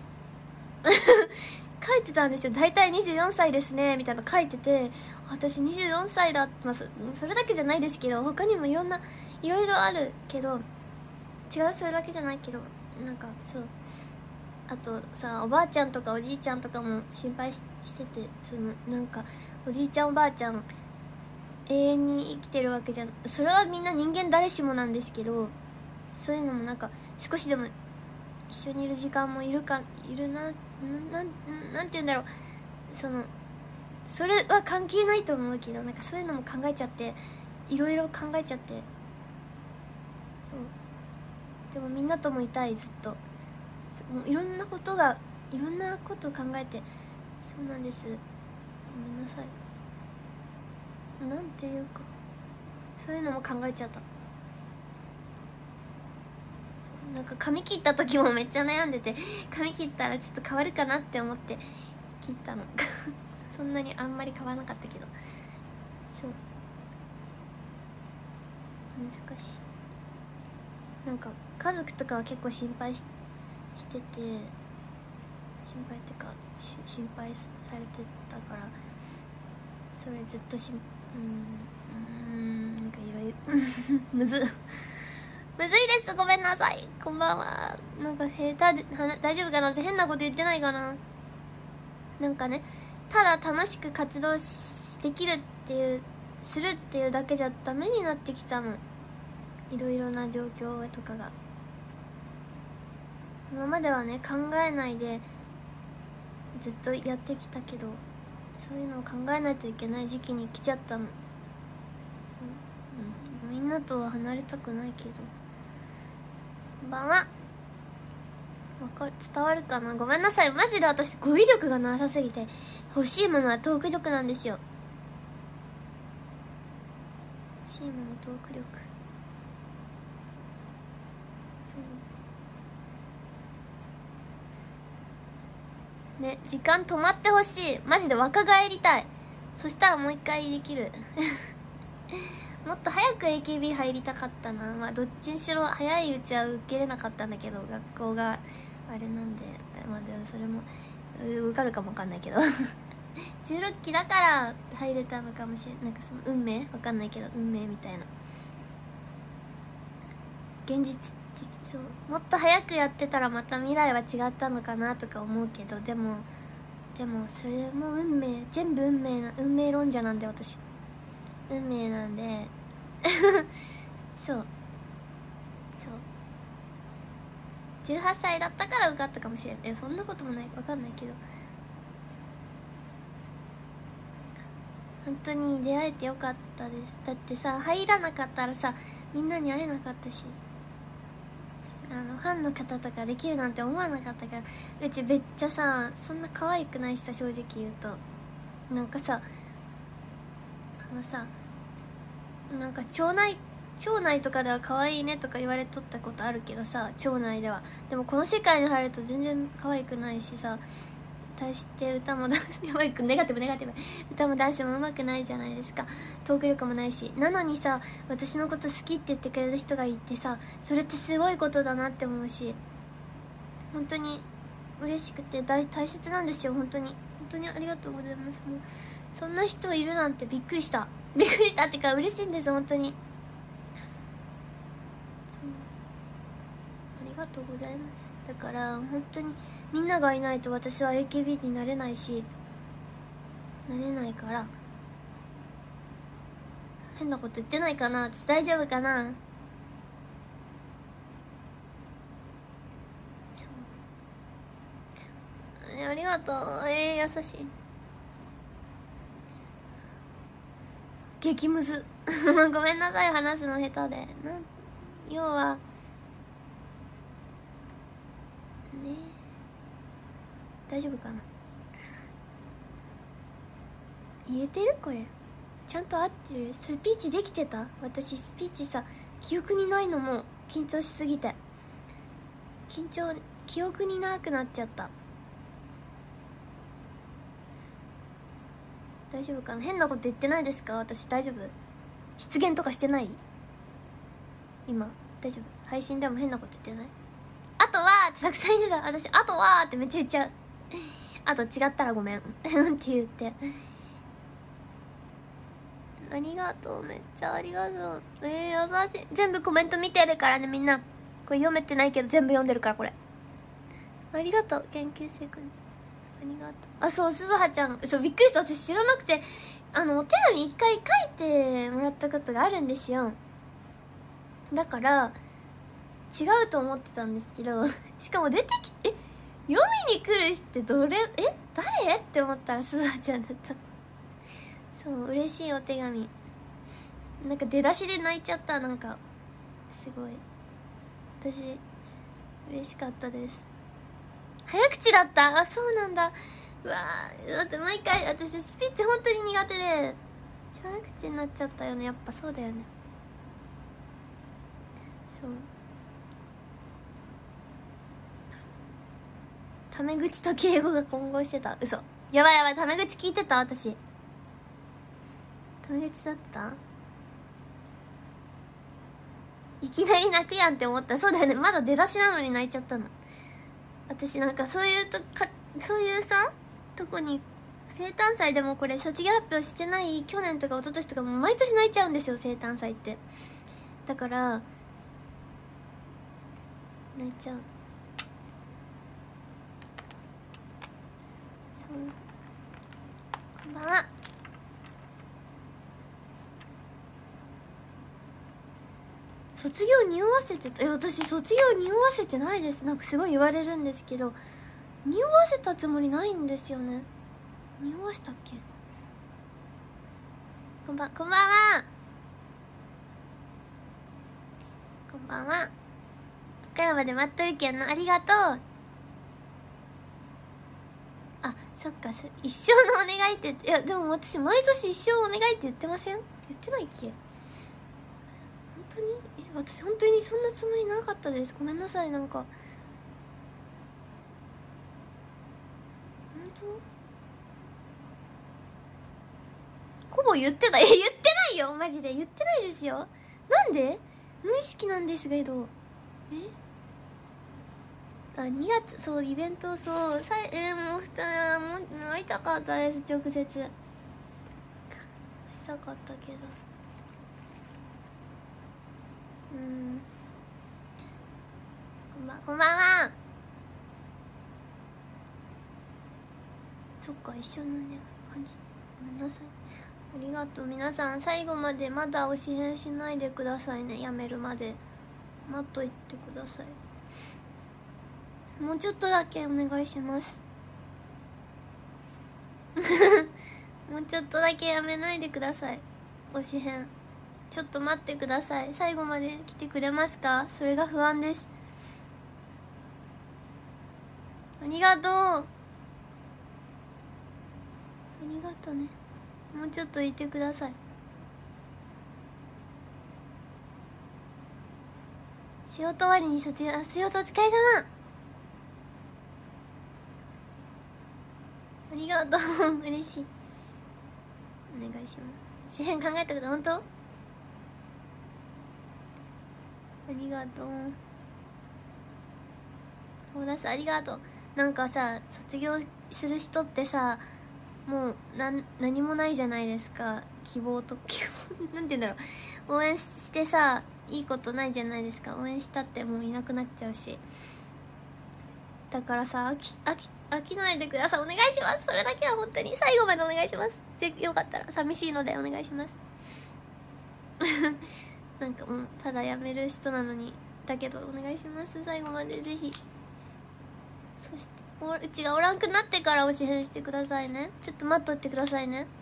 書いてたんですよ。大体にじゅうよんさいですねみたいな書いてて、私にじゅうよんさいだ、まあ、そ, それだけじゃないですけど、他にもいろんないろいろあるけど、違う、それだけじゃないけど、なんかそうあとさ、おばあちゃんとかおじいちゃんとかも心配 し, してて、そのなんかおじいちゃんおばあちゃん永遠に生きてるわけじゃん、それはみんな人間誰しもなんですけど、そういうのもなんか少しでも一緒にいる時間もいるかいるな、な, なんなんて言うんだろう、そのそれは関係ないと思うけど、なんかそういうのも考えちゃって、いろいろ考えちゃって、そうでもみんなともいたい、ずっともういろんなことがいろんなことを考えて、そうなんです、ごめんなさい、なんていうかそういうのも考えちゃった。なんか髪切った時もめっちゃ悩んでて、髪切ったらちょっと変わるかなって思って切ったのそんなにあんまり変わらなかったけど、そう難しい。なんか家族とかは結構心配 し, してて心配っていうか心配されてたから、それずっとしうんうんなんかいろいろむずむずいです、ごめんなさい、こんばんは。なんか下手で大丈夫かな、変なこと言ってないかな。なんかね、ただ楽しく活動できるっていうするっていうだけじゃダメになってきたの、いろいろな状況とかが。今まではね考えないでずっとやってきたけど、そういうのを考えないといけない時期に来ちゃったの。そう、うん、みんなとは離れたくないけど。こんばんは。わかる、伝わるかな、ごめんなさい、マジで私語彙力がなさすぎて、欲しいものはトーク力なんですよ。欲しいものトーク力、そうね、時間止まってほしい、マジで若返りたい。そしたらもう一回できるもっと早く エーケービー 入りたかったな。まあどっちにしろ早いうちは受けれなかったんだけど、学校があれなんで、まあでもそれも受かるかもわかんないけどじゅうろっきだから入れたのかもしれない、なんかその運命わかんないけど、運命みたいな、現実そうもっと早くやってたらまた未来は違ったのかなとか思うけど、でもでもそれも運命、全部運命な運命論者なんで、私運命なんでそうそうじゅうはっさいだったから受かったかもしれない。そんなこともない、分かんないけど、本当に出会えてよかったです。だってさ、入らなかったらさみんなに会えなかったし、あのファンの方とかできるなんて思わなかったから。うちめっちゃさ、そんな可愛くないしさ、正直言うとなんかさ、あのさ、なんか町内町内とかでは可愛いねとか言われとったことあるけどさ、町内では。でもこの世界に入ると全然可愛くないしさ、対して歌もダンスやばい、ネガティブネガティブ、歌もダンスも上手くないじゃないですか。トーク力もないし。なのにさ、私のこと好きって言ってくれる人がいてさ、それってすごいことだなって思うし、本当に嬉しくて大大切なんですよ。本当に本当にありがとうございます。もうそんな人いるなんてびっくりしたびっくりしたってか嬉しいんです、本当に。ありがとうございます。だから本当にみんながいないと私は エーケービー になれないし、なれないから。変なこと言ってないかな、私大丈夫かな。そう、ありがとう。えー、優しい。激ムズごめんなさい、話すの下手で。なん要はね、大丈夫かな、言えてるこれちゃんと合ってる。スピーチできてた？私スピーチさ、記憶にないのも緊張しすぎて緊張記憶になくなっちゃった。大丈夫かな、変なこと言ってないですか？私大丈夫？失言とかしてない？今大丈夫？配信でも変なこと言ってない？あとはってたくさん言ってた私。あとはってめっちゃ言っちゃうあと違ったらごめんって言って。ありがとう、めっちゃありがとう。えー、優しい。全部コメント見てるからね、みんな。これ読めてないけど全部読んでるから、これ。ありがとう、研究生くん。ありがとう。あ、そう、すずはちゃん。そう、びっくりした。私知らなくて、あの、お手紙一回書いてもらったことがあるんですよ。だから、違うと思ってたんですけど、しかも出てきて、え、読みに来る人ってどれ、え、誰って思ったらすずはちゃんだった。そう、嬉しいお手紙。なんか出だしで泣いちゃった。なんかすごい私嬉しかったです。早口だった。あ、そうなんだ。うわー、だって毎回私スピーチ本当に苦手で早口になっちゃったよね。やっぱそうだよね。そうタメ口と敬語が混合してた。嘘。やばいやばい、タメ口聞いてた？私タメ口だった？いきなり泣くやんって思った。そうだよね、まだ出だしなのに泣いちゃったの。私なんかそういうとかそういうさとこに、生誕祭でもこれ卒業発表してない去年とか一昨年とかも毎年泣いちゃうんですよ、生誕祭って。だから泣いちゃう。そう、こんばんは。卒業匂わせてた？え、私卒業匂わせてないです。なんかすごい言われるんですけど、匂わせたつもりないんですよね。匂わしたっけ？こんばんこんばんは。こんばんは。岡山で待っとるけんの、ありがとう。あ、そっか、一生のお願いって。いやでも私毎年一生お願いって言ってません？言ってないっけ？本当に？え、私本当にそんなつもりなかったです。ごめんなさい。なんか本当ほぼ言ってた。え、言ってないよ、マジで言ってないですよ。なんで？無意識なんですけど。え、あ、にがつ、そう、イベント、そうさい、えー、もうふたもう会いたかったです。直接会いたかったけど、うんこんばんこんばんは。そっか、一緒のね感じ。ごめんなさい。ありがとう。皆さん最後までまだ推し変しないでくださいね。やめるまで待っといてください。もうちょっとだけお願いしますもうちょっとだけやめないでください。推し変ちょっと待ってください。最後まで来てくれますか？それが不安です。ありがとう。ありがとうね。もうちょっといてください。仕事終わりに卒業。あ、仕事お疲れ様。ありがとう嬉しい。お願いします。支援考えたこと本当？ありがとう。顔出すありがとう。なんかさ、卒業する人ってさ、もうなん何もないじゃないですか。希望と希望なんて言うんだろう、応援してさいいことないじゃないですか。応援したってもういなくなっちゃうし。だからさ、飽き飽き飽きないでください。お願いします。それだけは本当に最後までお願いします。ぜよかったら。寂しいのでお願いしますなんかもうただやめる人なのに。だけどお願いします。最後までぜひ。そしておうちがおらんくなってから推し変してくださいね。ちょっと待っとってくださいね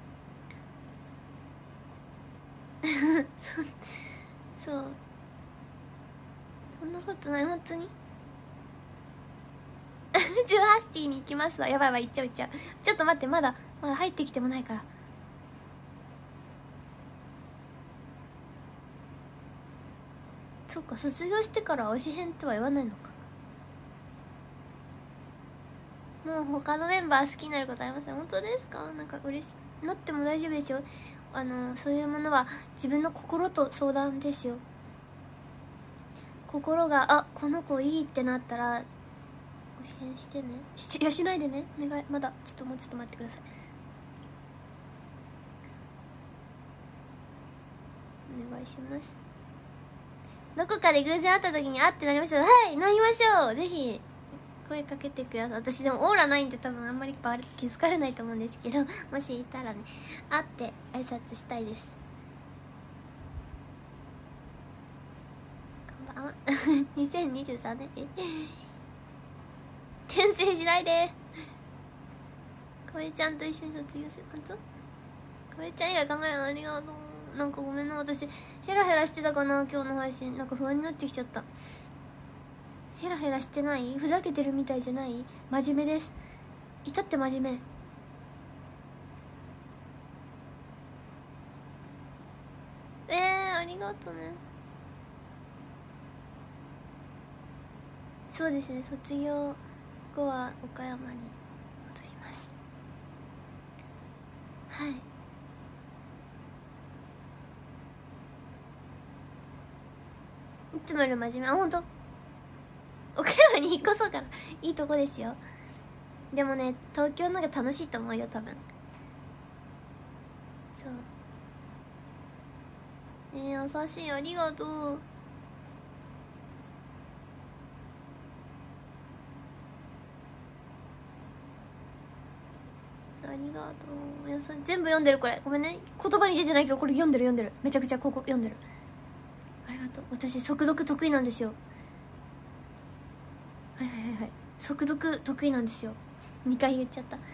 そそうそんなことない。本当にじゅうはちティーに行きますわ。やばいやばい、行っちゃう行っちゃう。ちょっと待って、まだまだ入ってきてもないから。そっか、卒業してから推し変とは言わないのか。もう他のメンバー好きになることありません？本当ですか？なんか嬉しいなっても大丈夫ですよ。あのそういうものは自分の心と相談ですよ。心があこの子いいってなったら推し変してね。しいやしないでね、お願い。まだちょっともうちょっと待ってください。お願いします。どこかで偶然会った時に会ってなりました。はい、なりましょう。ぜひ声かけてください。私でもオーラないんで多分あんまり気づかれないと思うんですけどもしいたらね、会って挨拶したいです。こんばんはにせんにじゅうさんねん転生しないで。かおりちゃんと一緒に卒業する。本当？かおりちゃん以外考えない。ありがとう。なんかごめんな、私ヘラヘラしてたかな今日の配信。なんか不安になってきちゃった。ヘラヘラしてない？ふざけてるみたいじゃない？真面目です。いたって真面目。えー、ありがとうね。そうですね、卒業後は岡山に戻ります。はい。いつもより真面目。あ、ほんと岡山に引っ越そうかな。いいとこですよ。でもね、東京の方が楽しいと思うよ多分。そうえー、優しい。ありがとう。ありがとう。皆さん全部読んでる。これごめんね、言葉に出てないけどこれ読んでる読んでる。めちゃくちゃここ読んでる。ありがとう。私速読得意なんですよ。はいはいはいはい、速読得意なんですよ。にかい言っちゃった。あ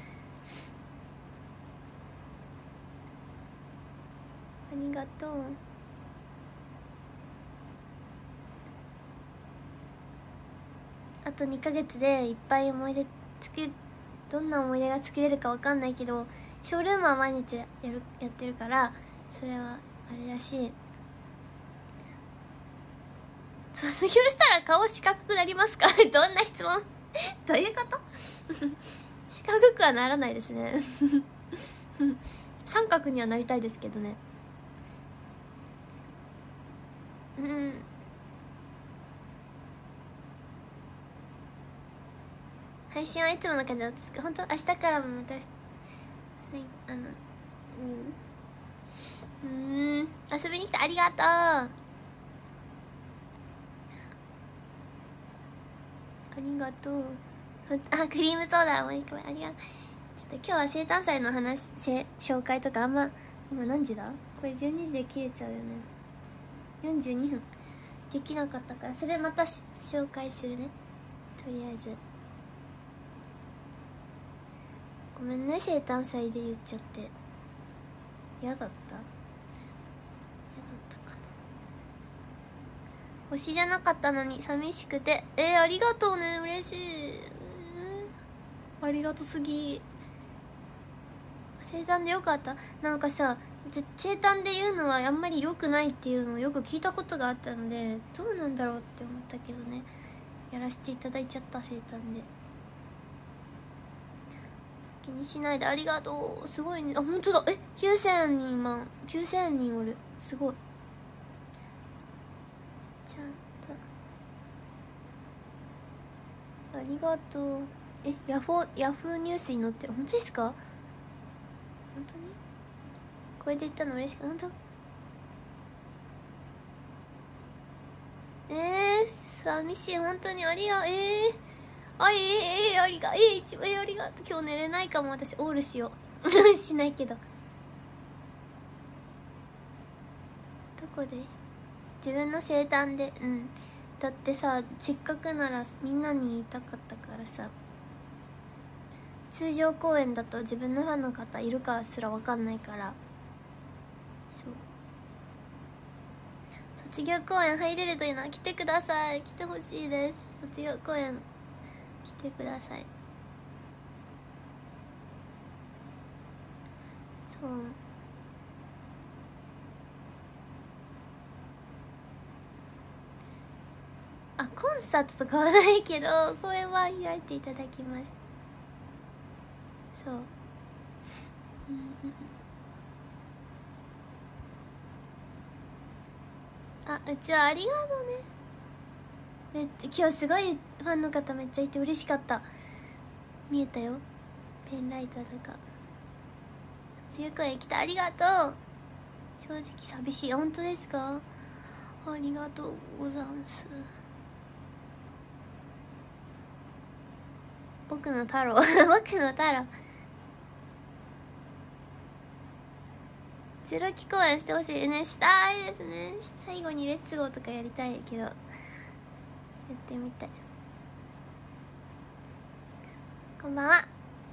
りがとう。あとにかげつでいっぱい思い出作る。どんな思い出が作れるかわかんないけど、ショールームは毎日やるやってるから、それはあれだし、卒業したら顔四角くなりますかどんな質問どういうこと四角くはならないですね三角にはなりたいですけどね。うん、配信はいつもの感じで落ち着く。本当明日からもまたあのうんうん遊びに来てありがとう。 ありがとう。あ、クリームソーダもう一個ありがとう。ちょっと今日は生誕祭の話せ紹介とかあんま、今何時だこれじゅうにじで切れちゃうよね。よんじゅうにふんできなかったから、それまた紹介するね。とりあえずごめんね、生誕祭で言っちゃって嫌だった嫌だったかな。推しじゃなかったのに寂しくて。えー、ありがとうね、嬉しい、ありがとすぎ。生誕でよかった。なんかさ、生誕で言うのはあんまり良くないっていうのをよく聞いたことがあったので、どうなんだろうって思ったけどね、やらせていただいちゃった。生誕で気にしないでありがとう。すごいね。あ、本当だ。え、きゅうせんにんまんきゅうせんにんおる。すごい。ちゃんとありがとう。え、ヤフーヤフーニュースに載ってる。本当ですか？本当にこれで言ったの嬉しく。本当？えー、寂しい。本当にありがえーあ、えー、えー、ありがえー、一番ありがとう。今日寝れないかも。私オールしようしないけど。どこで自分の生誕で。うん、だってさ、せっかくならみんなに言いたかったからさ。通常公演だと自分のファンの方いるかすら分かんないから。そう、卒業公演入れるというのは来てください。来てほしいです。卒業公演来てください。そう、あ、コンサートとかはないけど公演は開いていただきます。そう、うんうん、あ、うちはありがとうね。めっちゃ今日すごいファンの方めっちゃいて嬉しかった。見えたよ、ペンライトとか。卒業公演来た、ありがとう。正直寂しい。本当ですか？ありがとうございます。僕の太郎僕の太郎ゼロ期公演してほしいね。したいですね。最後にレッツゴーとかやりたいけど、やってみたい。こんばんは。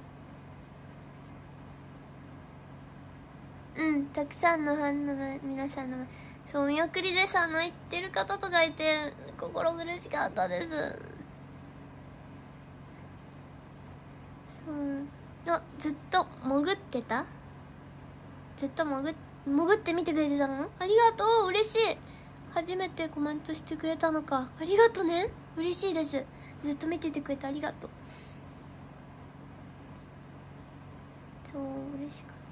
うん、たくさんのファンの皆さんの、そう、見送りでさ、泣いてる方とかいて心苦しかったです。そう、あ、ずっと潜ってたずっと潜っ潜って見てくれてたの？ありがとう、嬉しい。初めてコメントしてくれたのか。ありがとね、嬉しいです。ずっと見ててくれてありがとう。そう、嬉しかった。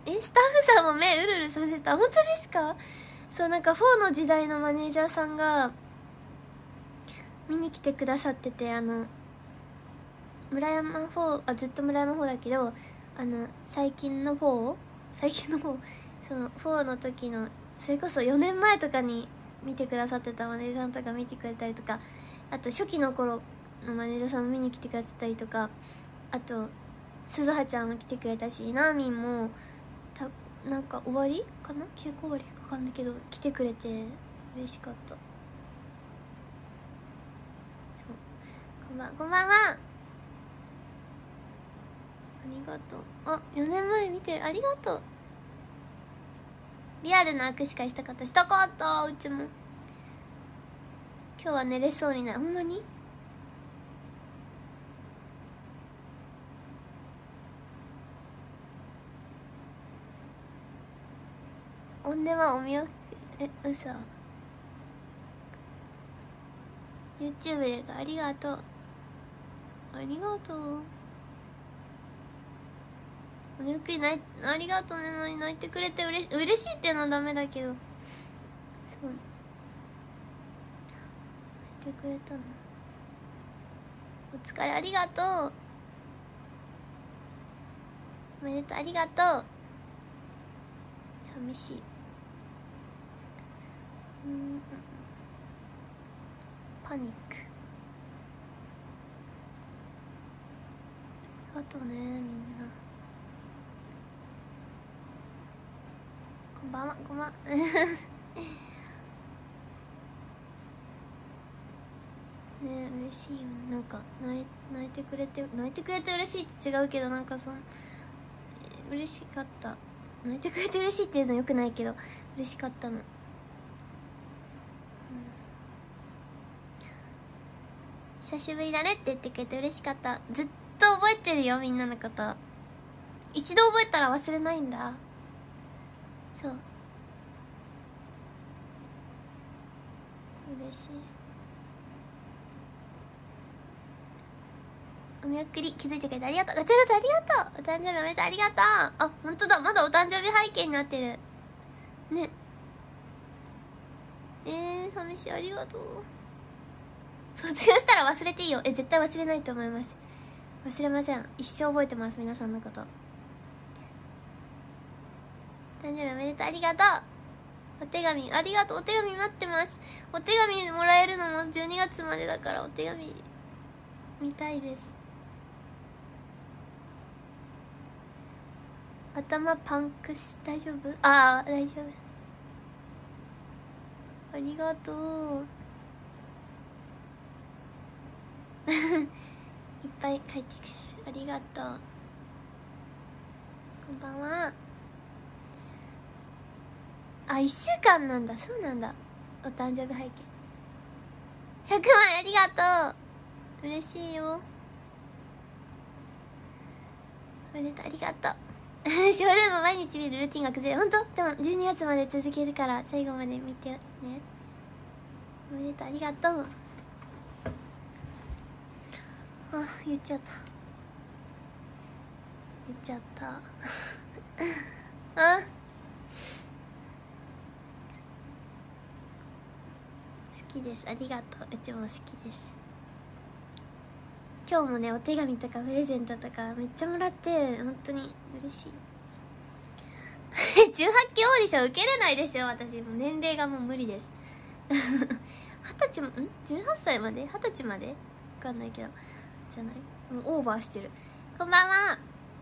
え、スタッフさんも目うるうるさせた。本当ですか？そう、なんかフォーの時代のマネージャーさんが見に来てくださってて、あの村山フォー、あ、ずっと村山フォーだけど、あの最近のフォー最近のフォーそのフォーの時の、それこそよねんまえとかに見てくださってたマネージャーさんとか見てくれたりとか、あと初期の頃のマネージャーさんも見に来てくださったりとか、あと鈴葉ちゃんも来てくれたし、ナーミンもたなんか終わりかな、稽古終わりか分かんないけど来てくれて嬉しかった。そう、こんばんこんばんは、ありがとう。あ、よねんまえ見てる、ありがとう。リアルな握手会したかった、したかった。うちも今日は寝れそうにない。ほんまにオンデマお見送り、え、嘘。 YouTube でありがとう、ありがとう。お見送りない、ありがとうね。泣いてくれてうれし嬉しいっていうのはダメだけど、そう泣いてくれたの。お疲れ、ありがとう。おめでとう、ありがとう。寂しい。うん、パニック。 がとうねみんな。こんばんは。こんばんは。ねえ嬉しいよ。なんか泣い泣いてくれて泣いてくれて嬉しいって違うけど、なんかそん嬉しかった。泣いてくれて嬉しいっていうのよくないけど嬉しかったの。久しぶりだねって言ってくれて嬉しかった。ずっと覚えてるよみんなのこと。一度覚えたら忘れないんだ。そう嬉しい。お見送り気づいてくれてありがとう。ガチャガチャありがとう。お誕生日おめでとう。ありがとう。あ、本当だ、まだお誕生日背景になってるね。えー、寂しい。ありがとう。卒業したら忘れていいよ。え、絶対忘れないと思います。忘れません。一生覚えてます、皆さんのこと。誕生日おめでとう。ありがとう。お手紙ありがとう。お手紙待ってます。お手紙もらえるのもじゅうにがつまでだから、お手紙見たいです。頭パンクし大丈夫？ああ大丈夫。ありがとう。いっぱい書いてくれる。ありがとう。こんばんは。あ、いっしゅうかんなんだ。そうなんだ。お誕生日背景ひゃくまんありがとう。嬉しいよ。おめでとう。ありがとう。ショールーム毎日見るルーティンが崩れる。ほんと？でもじゅうにがつまで続けるから最後まで見てね。おめでとう。ありがとう。あ、言っちゃった言っちゃったあ、好きです。ありがとう。うちも好きです。今日もねお手紙とかプレゼントとかめっちゃもらって本当に嬉しいじゅうはっきオーディション受けれないですよ私。もう年齢がもう無理です二十歳もんじゅうはっさいまで二十歳まで分かんないけどじゃない、もうオーバーしてる。こんばんは。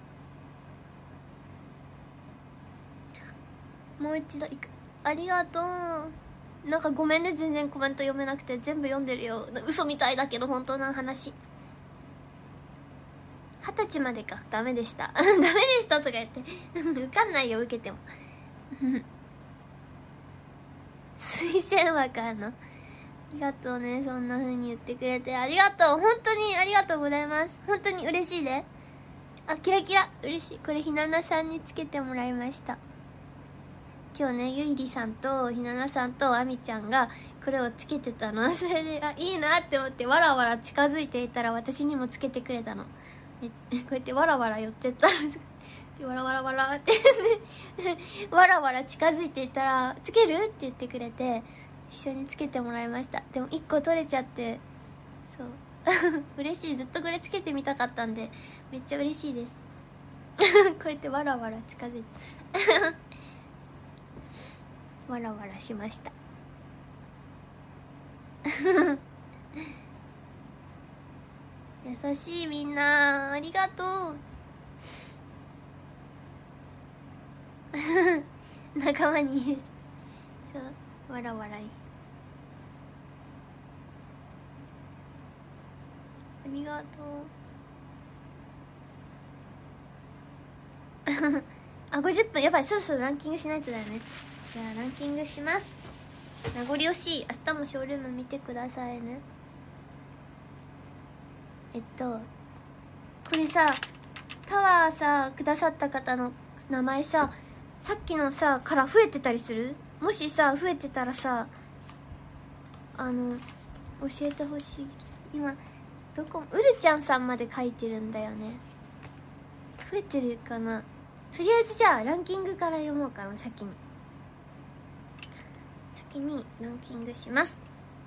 もう一度行く。ありがとう。なんかごめんね全然コメント読めなくて。全部読んでるよ。嘘みたいだけど本当の話。二十歳までか。ダメでしたダメでしたとか言って受かんないよ受けても推薦枠あんの。ありがとうね、そんな風に言ってくれて。ありがとう、本当にありがとうございます。本当に嬉しいで。あ、キラキラ嬉しい。これひななさんにつけてもらいました。今日ねゆいりさんとひななさんとあみちゃんがこれをつけてたの。それであいいなって思ってわらわら近づいていたら私にもつけてくれたの。えこうやってわらわら寄ってったらわらわらわらってわらわら近づいていったらつけるって言ってくれて一緒につけてもらいました。でもいっこ取れちゃってそう嬉しい。ずっとこれつけてみたかったんでめっちゃ嬉しいですこうやってわらわら近づいてわらわらしました優しいみんなありがとう仲間にいるそうわらわらいありがとうあごじゅっぷんやばい。そろそろランキングしないとだよね。じゃあランキングします。名残惜しい。明日もショールーム見てくださいね。えっとこれさタワーさくださった方の名前ささっきのさから増えてたりする？もしさ増えてたらさあの教えてほしい。今どこうるちゃんさんまで書いてるんだよね。増えてるかな。とりあえずじゃあランキングから読もうかな。先に先にランキングします。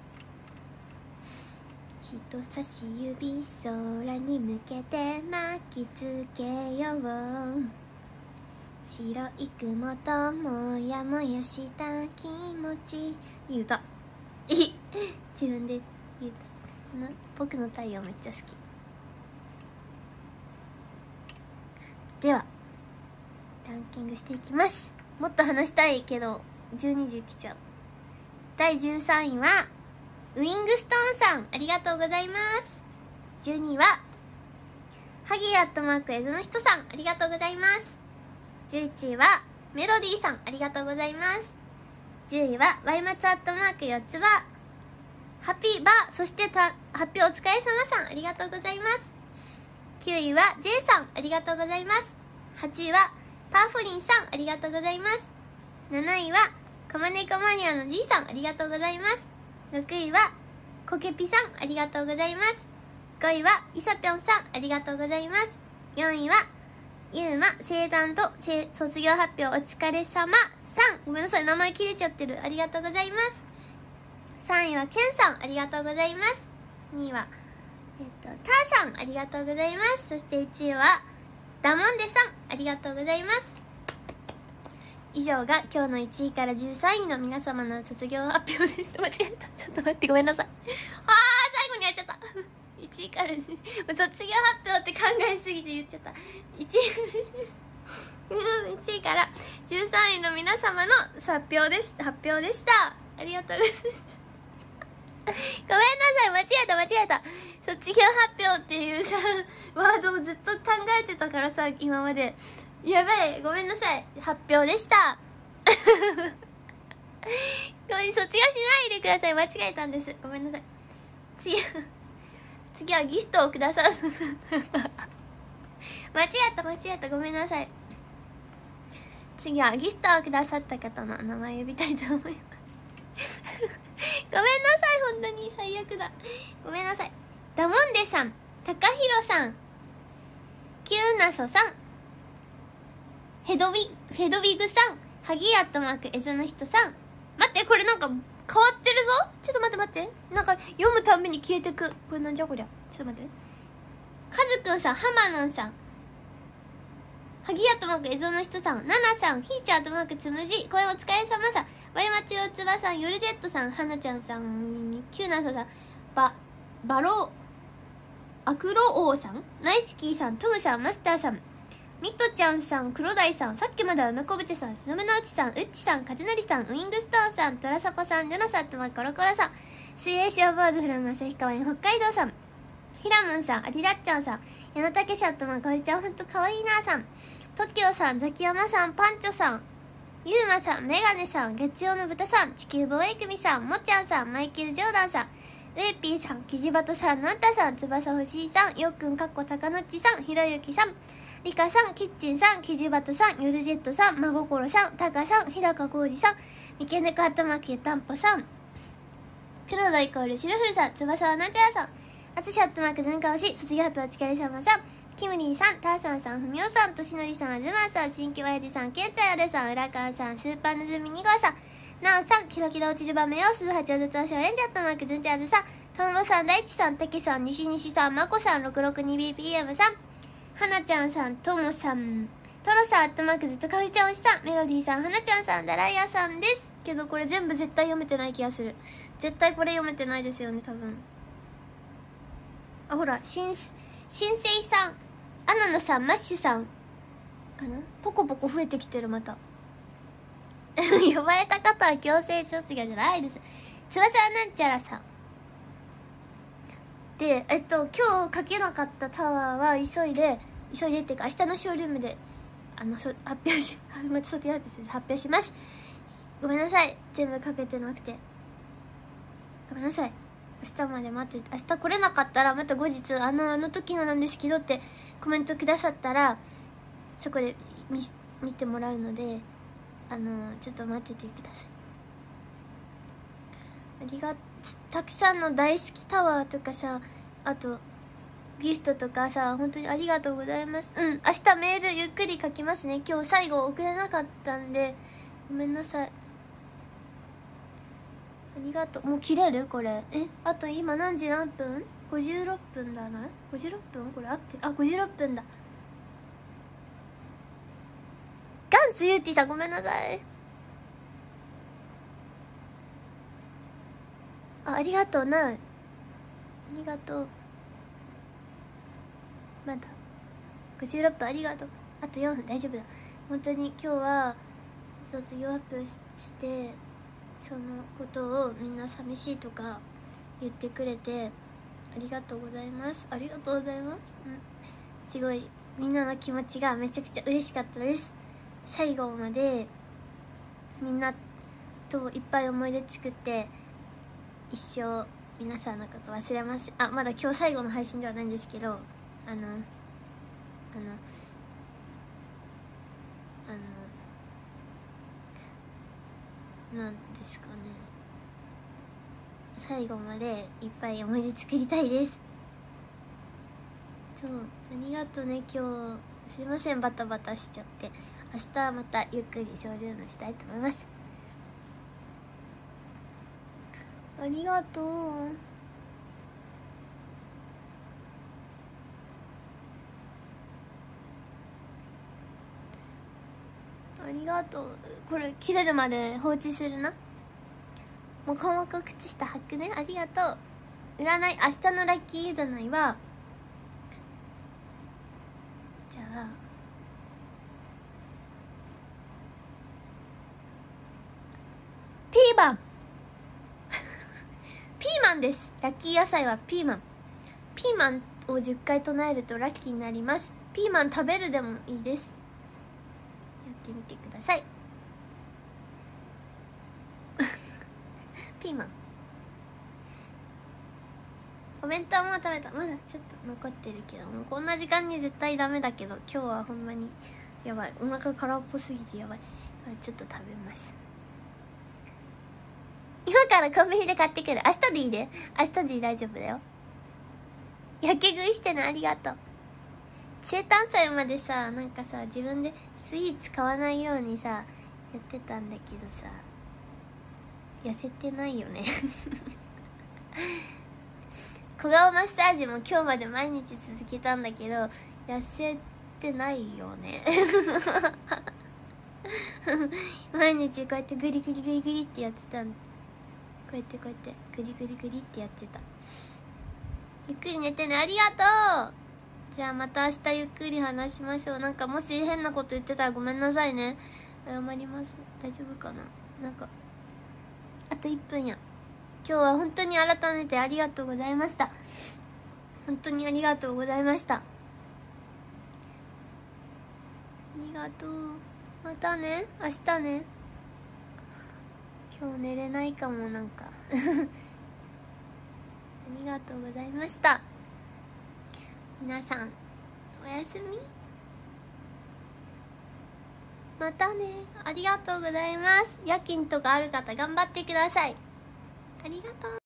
人差し指空に向けて巻きつけよう。白い雲ともやもやした気持ち。いい歌いい自分で言う歌。僕の太陽めっちゃ好き。 ではランキングしていきます。もっと話したいけどじゅうにじ来ちゃう。だいじゅうさんいはウイングストーンさん、ありがとうございます。じゅうにいはハギーアットマークエゾの人さん、ありがとうございます。じゅういちいはメロディーさん、ありがとうございます。じゅういはワイマツアットマークよっつばハッピーバー、そしてた発表お疲れ様さん、ありがとうございます。きゅういは J さん、ありがとうございます。はちいはパーフリンさん、ありがとうございます。なないはカマネカマニアの G さん、ありがとうございます。ろくいはコケピさん、ありがとうございます。ごいはイサぴょんさん、ありがとうございます。よんいはゆうま生誕と卒業発表お疲れ様さん、ごめんなさい名前切れちゃってる、ありがとうございます。さんいはケンさん、ありがとうございます。にいはえっとターさん、ありがとうございます。そしていちいはダモンデさん、ありがとうございます。以上が今日のいちいからじゅうさんいの皆様の卒業発表でした。間違えた、ちょっと待って、ごめんなさい。あー、最後にやっちゃったいちいからじゅう卒業発表って考えすぎて言っちゃった。いちいうんいちいからじゅうさんいの皆様の発表でし発表でした。ありがとうございますごめんなさい、間違えた間違えた。卒業発表っていうさワードをずっと考えてたからさ、今まで。やばい、ごめんなさい、発表でしたごめん、卒業しないでください、間違えたんです、ごめんなさい。次次はギフトをくださる間違えた間違えた、ごめんなさい。次はギフトをくださった方の名前を呼びたいと思いますごめんなさい、本当に最悪だ、ごめんなさい。ダモンデさん、タカヒロさん、キューナソさん、ヘドウィヘドウィグさん、ハギーアットマークエゾの人さん。待って、これなんか変わってるぞ。ちょっと待って待って、なんか読むたんびに消えてく。これなんじゃこりゃ。ちょっと待って。カズくんさん、ハマノンさん、ハギーアットマークエゾの人さん、ナナさん、ヒーチャーアットマークつむじ、これお疲れ様さん、ワイマツヨツバさん、ヨルジェットさん、ハナちゃんさん、キューナソさん、ババロアクロ王さん、ナイスキーさん、トムさん、マスターさん、ミットちゃんさん、黒鯛さん、さっきまでは梅こぶちさん、しのぶのうちさん、うっちさん、かずのりさん、ウイングストーンさん、トラサコさん、ジョナサットマコロコロさん、水泳ショーボードフラム旭川園北海道さん、ヒラムンさん、アディダッちゃんさん、矢野武シャットマかおりちゃんほんとかわいいなさん、トキオさん、ザキヤマさん、パンチョさん、ユーマさん、メガネさん、月曜の豚さん、地球防衛組さん、もっちゃんさん、マイケル・ジョーダンさん、ウェイピーさん、キジバトさん、ノンタさん、翼ほしいさん、よっくんかっこたかのっちさん、ひろゆきさん、リカさん、キッチンさん、キジバトさん、ゆるジェットさん、まごころさん、タカさん、日高浩二さん、ミケネコアトマキユタンポさん、黒田イコールシルフルさん、翼はなんちゃらさん、あつしアットマークズンカオシ、卒業発表お疲れ様さん、キムリーさん、ターさんさん、ふみおさん、としのりさん、あずまさん、新規わやじさん、けんちゃんやるさん、浦川さん、スーパーのずみにごうさん、なおさん、キロキロ落ちる場面をすずはちおずとしおレンジャットマークズンチャーズさん、トンボさん、大地さん、たけさん、西西さん、まこさん、ろくろくにビーピーエム さん、はなちゃんさん、ともさん、トロさん、アットマークずっとかふちゃんおしさん、メロディーさん、はなちゃんさん、ダライヤさんですけど、これ全部絶対読めてない気がする。絶対これ読めてないですよね、多分。あ、ほら、しん新生さん、アナノさん、マッシュさんかな、ポコポコ増えてきてる。また呼ばれた方は強制卒業じゃないです。翼はなんちゃらさんで、えっと今日書けなかったタワーは急いで急いでっていうか明日のショールームであのそ発表しまた卒業発表します。ごめんなさい、全部書けてなくてごめんなさい。明日まで待って明日来れなかったらまた後日あのあの時のなんですけどってコメントくださったらそこで見見てもらうので、あのちょっと待っててください。ありがたくさんの大好きタワーとかさ、あとギフトとかさ、本当にありがとうございます。うん、明日メールゆっくり書きますね。今日最後送れなかったんでごめんなさい。ありがとう。もう切れるこれ。え、あと今何時何分 ?ごじゅうろっ 分だな。ごじゅうろっぷんこれ合ってる。あ、ごじゅうろっぷんだ。ガンスユーティさんごめんなさい。あ、ありがとうな。ありがとう。まだごじゅうろっぷんありがとう。 あとよんぷん大丈夫だ。本当に今日は卒業発表してそのことをみんな寂しいとか言ってくれてありがとうございます。ありがとうございます、うん、すごいみんなの気持ちがめちゃくちゃ嬉しかったです。最後までみんなといっぱい思い出作って一生皆さんのこと忘れません。あ、まだ今日最後の配信ではないんですけど、あのあのあのなんですかね、最後までいっぱい思い出作りたいです。そう、ありがとうね。今日すいませんバタバタしちゃって。明日はまたゆっくりショールームしたいと思います。ありがとう。ありがとう。これ切れるまで放置するな。もこもこ靴下履くね。ありがとう。占い、明日のラッキー占いはじゃあピーマンピーマンです。ラッキー野菜はピーマン。ピーマンをじゅっかい唱えるとラッキーになります。ピーマン食べるでもいいです。やってみてくださいピーマン。お弁当も食べた。まだちょっと残ってるけど、もうこんな時間に絶対ダメだけど、今日はほんまにやばい。お腹空っぽすぎてやばい。ちょっと食べます。今からコンビニで買ってくる。明日でいいで。明日でいい、大丈夫だよ。やけ食いしてね、ありがとう。生誕祭までさ、なんかさ、自分でスイーツ買わないようにさやってたんだけどさ、痩せてないよね小顔マッサージも今日まで毎日続けたんだけど痩せてないよね毎日こうやってグリグリグリグリってやってたん。こうやってこうやってグリグリグリってやってた。ゆっくり寝てね。ありがとう。じゃあまた明日ゆっくり話しましょう。なんかもし変なこと言ってたらごめんなさいね。謝ります。大丈夫かな。なんかあといっぷんや。今日は本当に改めてありがとうございました。本当にありがとうございました。ありがとう。またね、明日ね。今日寝れないかも。なんかありがとうございました。皆さんおやすみ。またね。ありがとうございます。夜勤とかある方頑張ってください。ありがとう。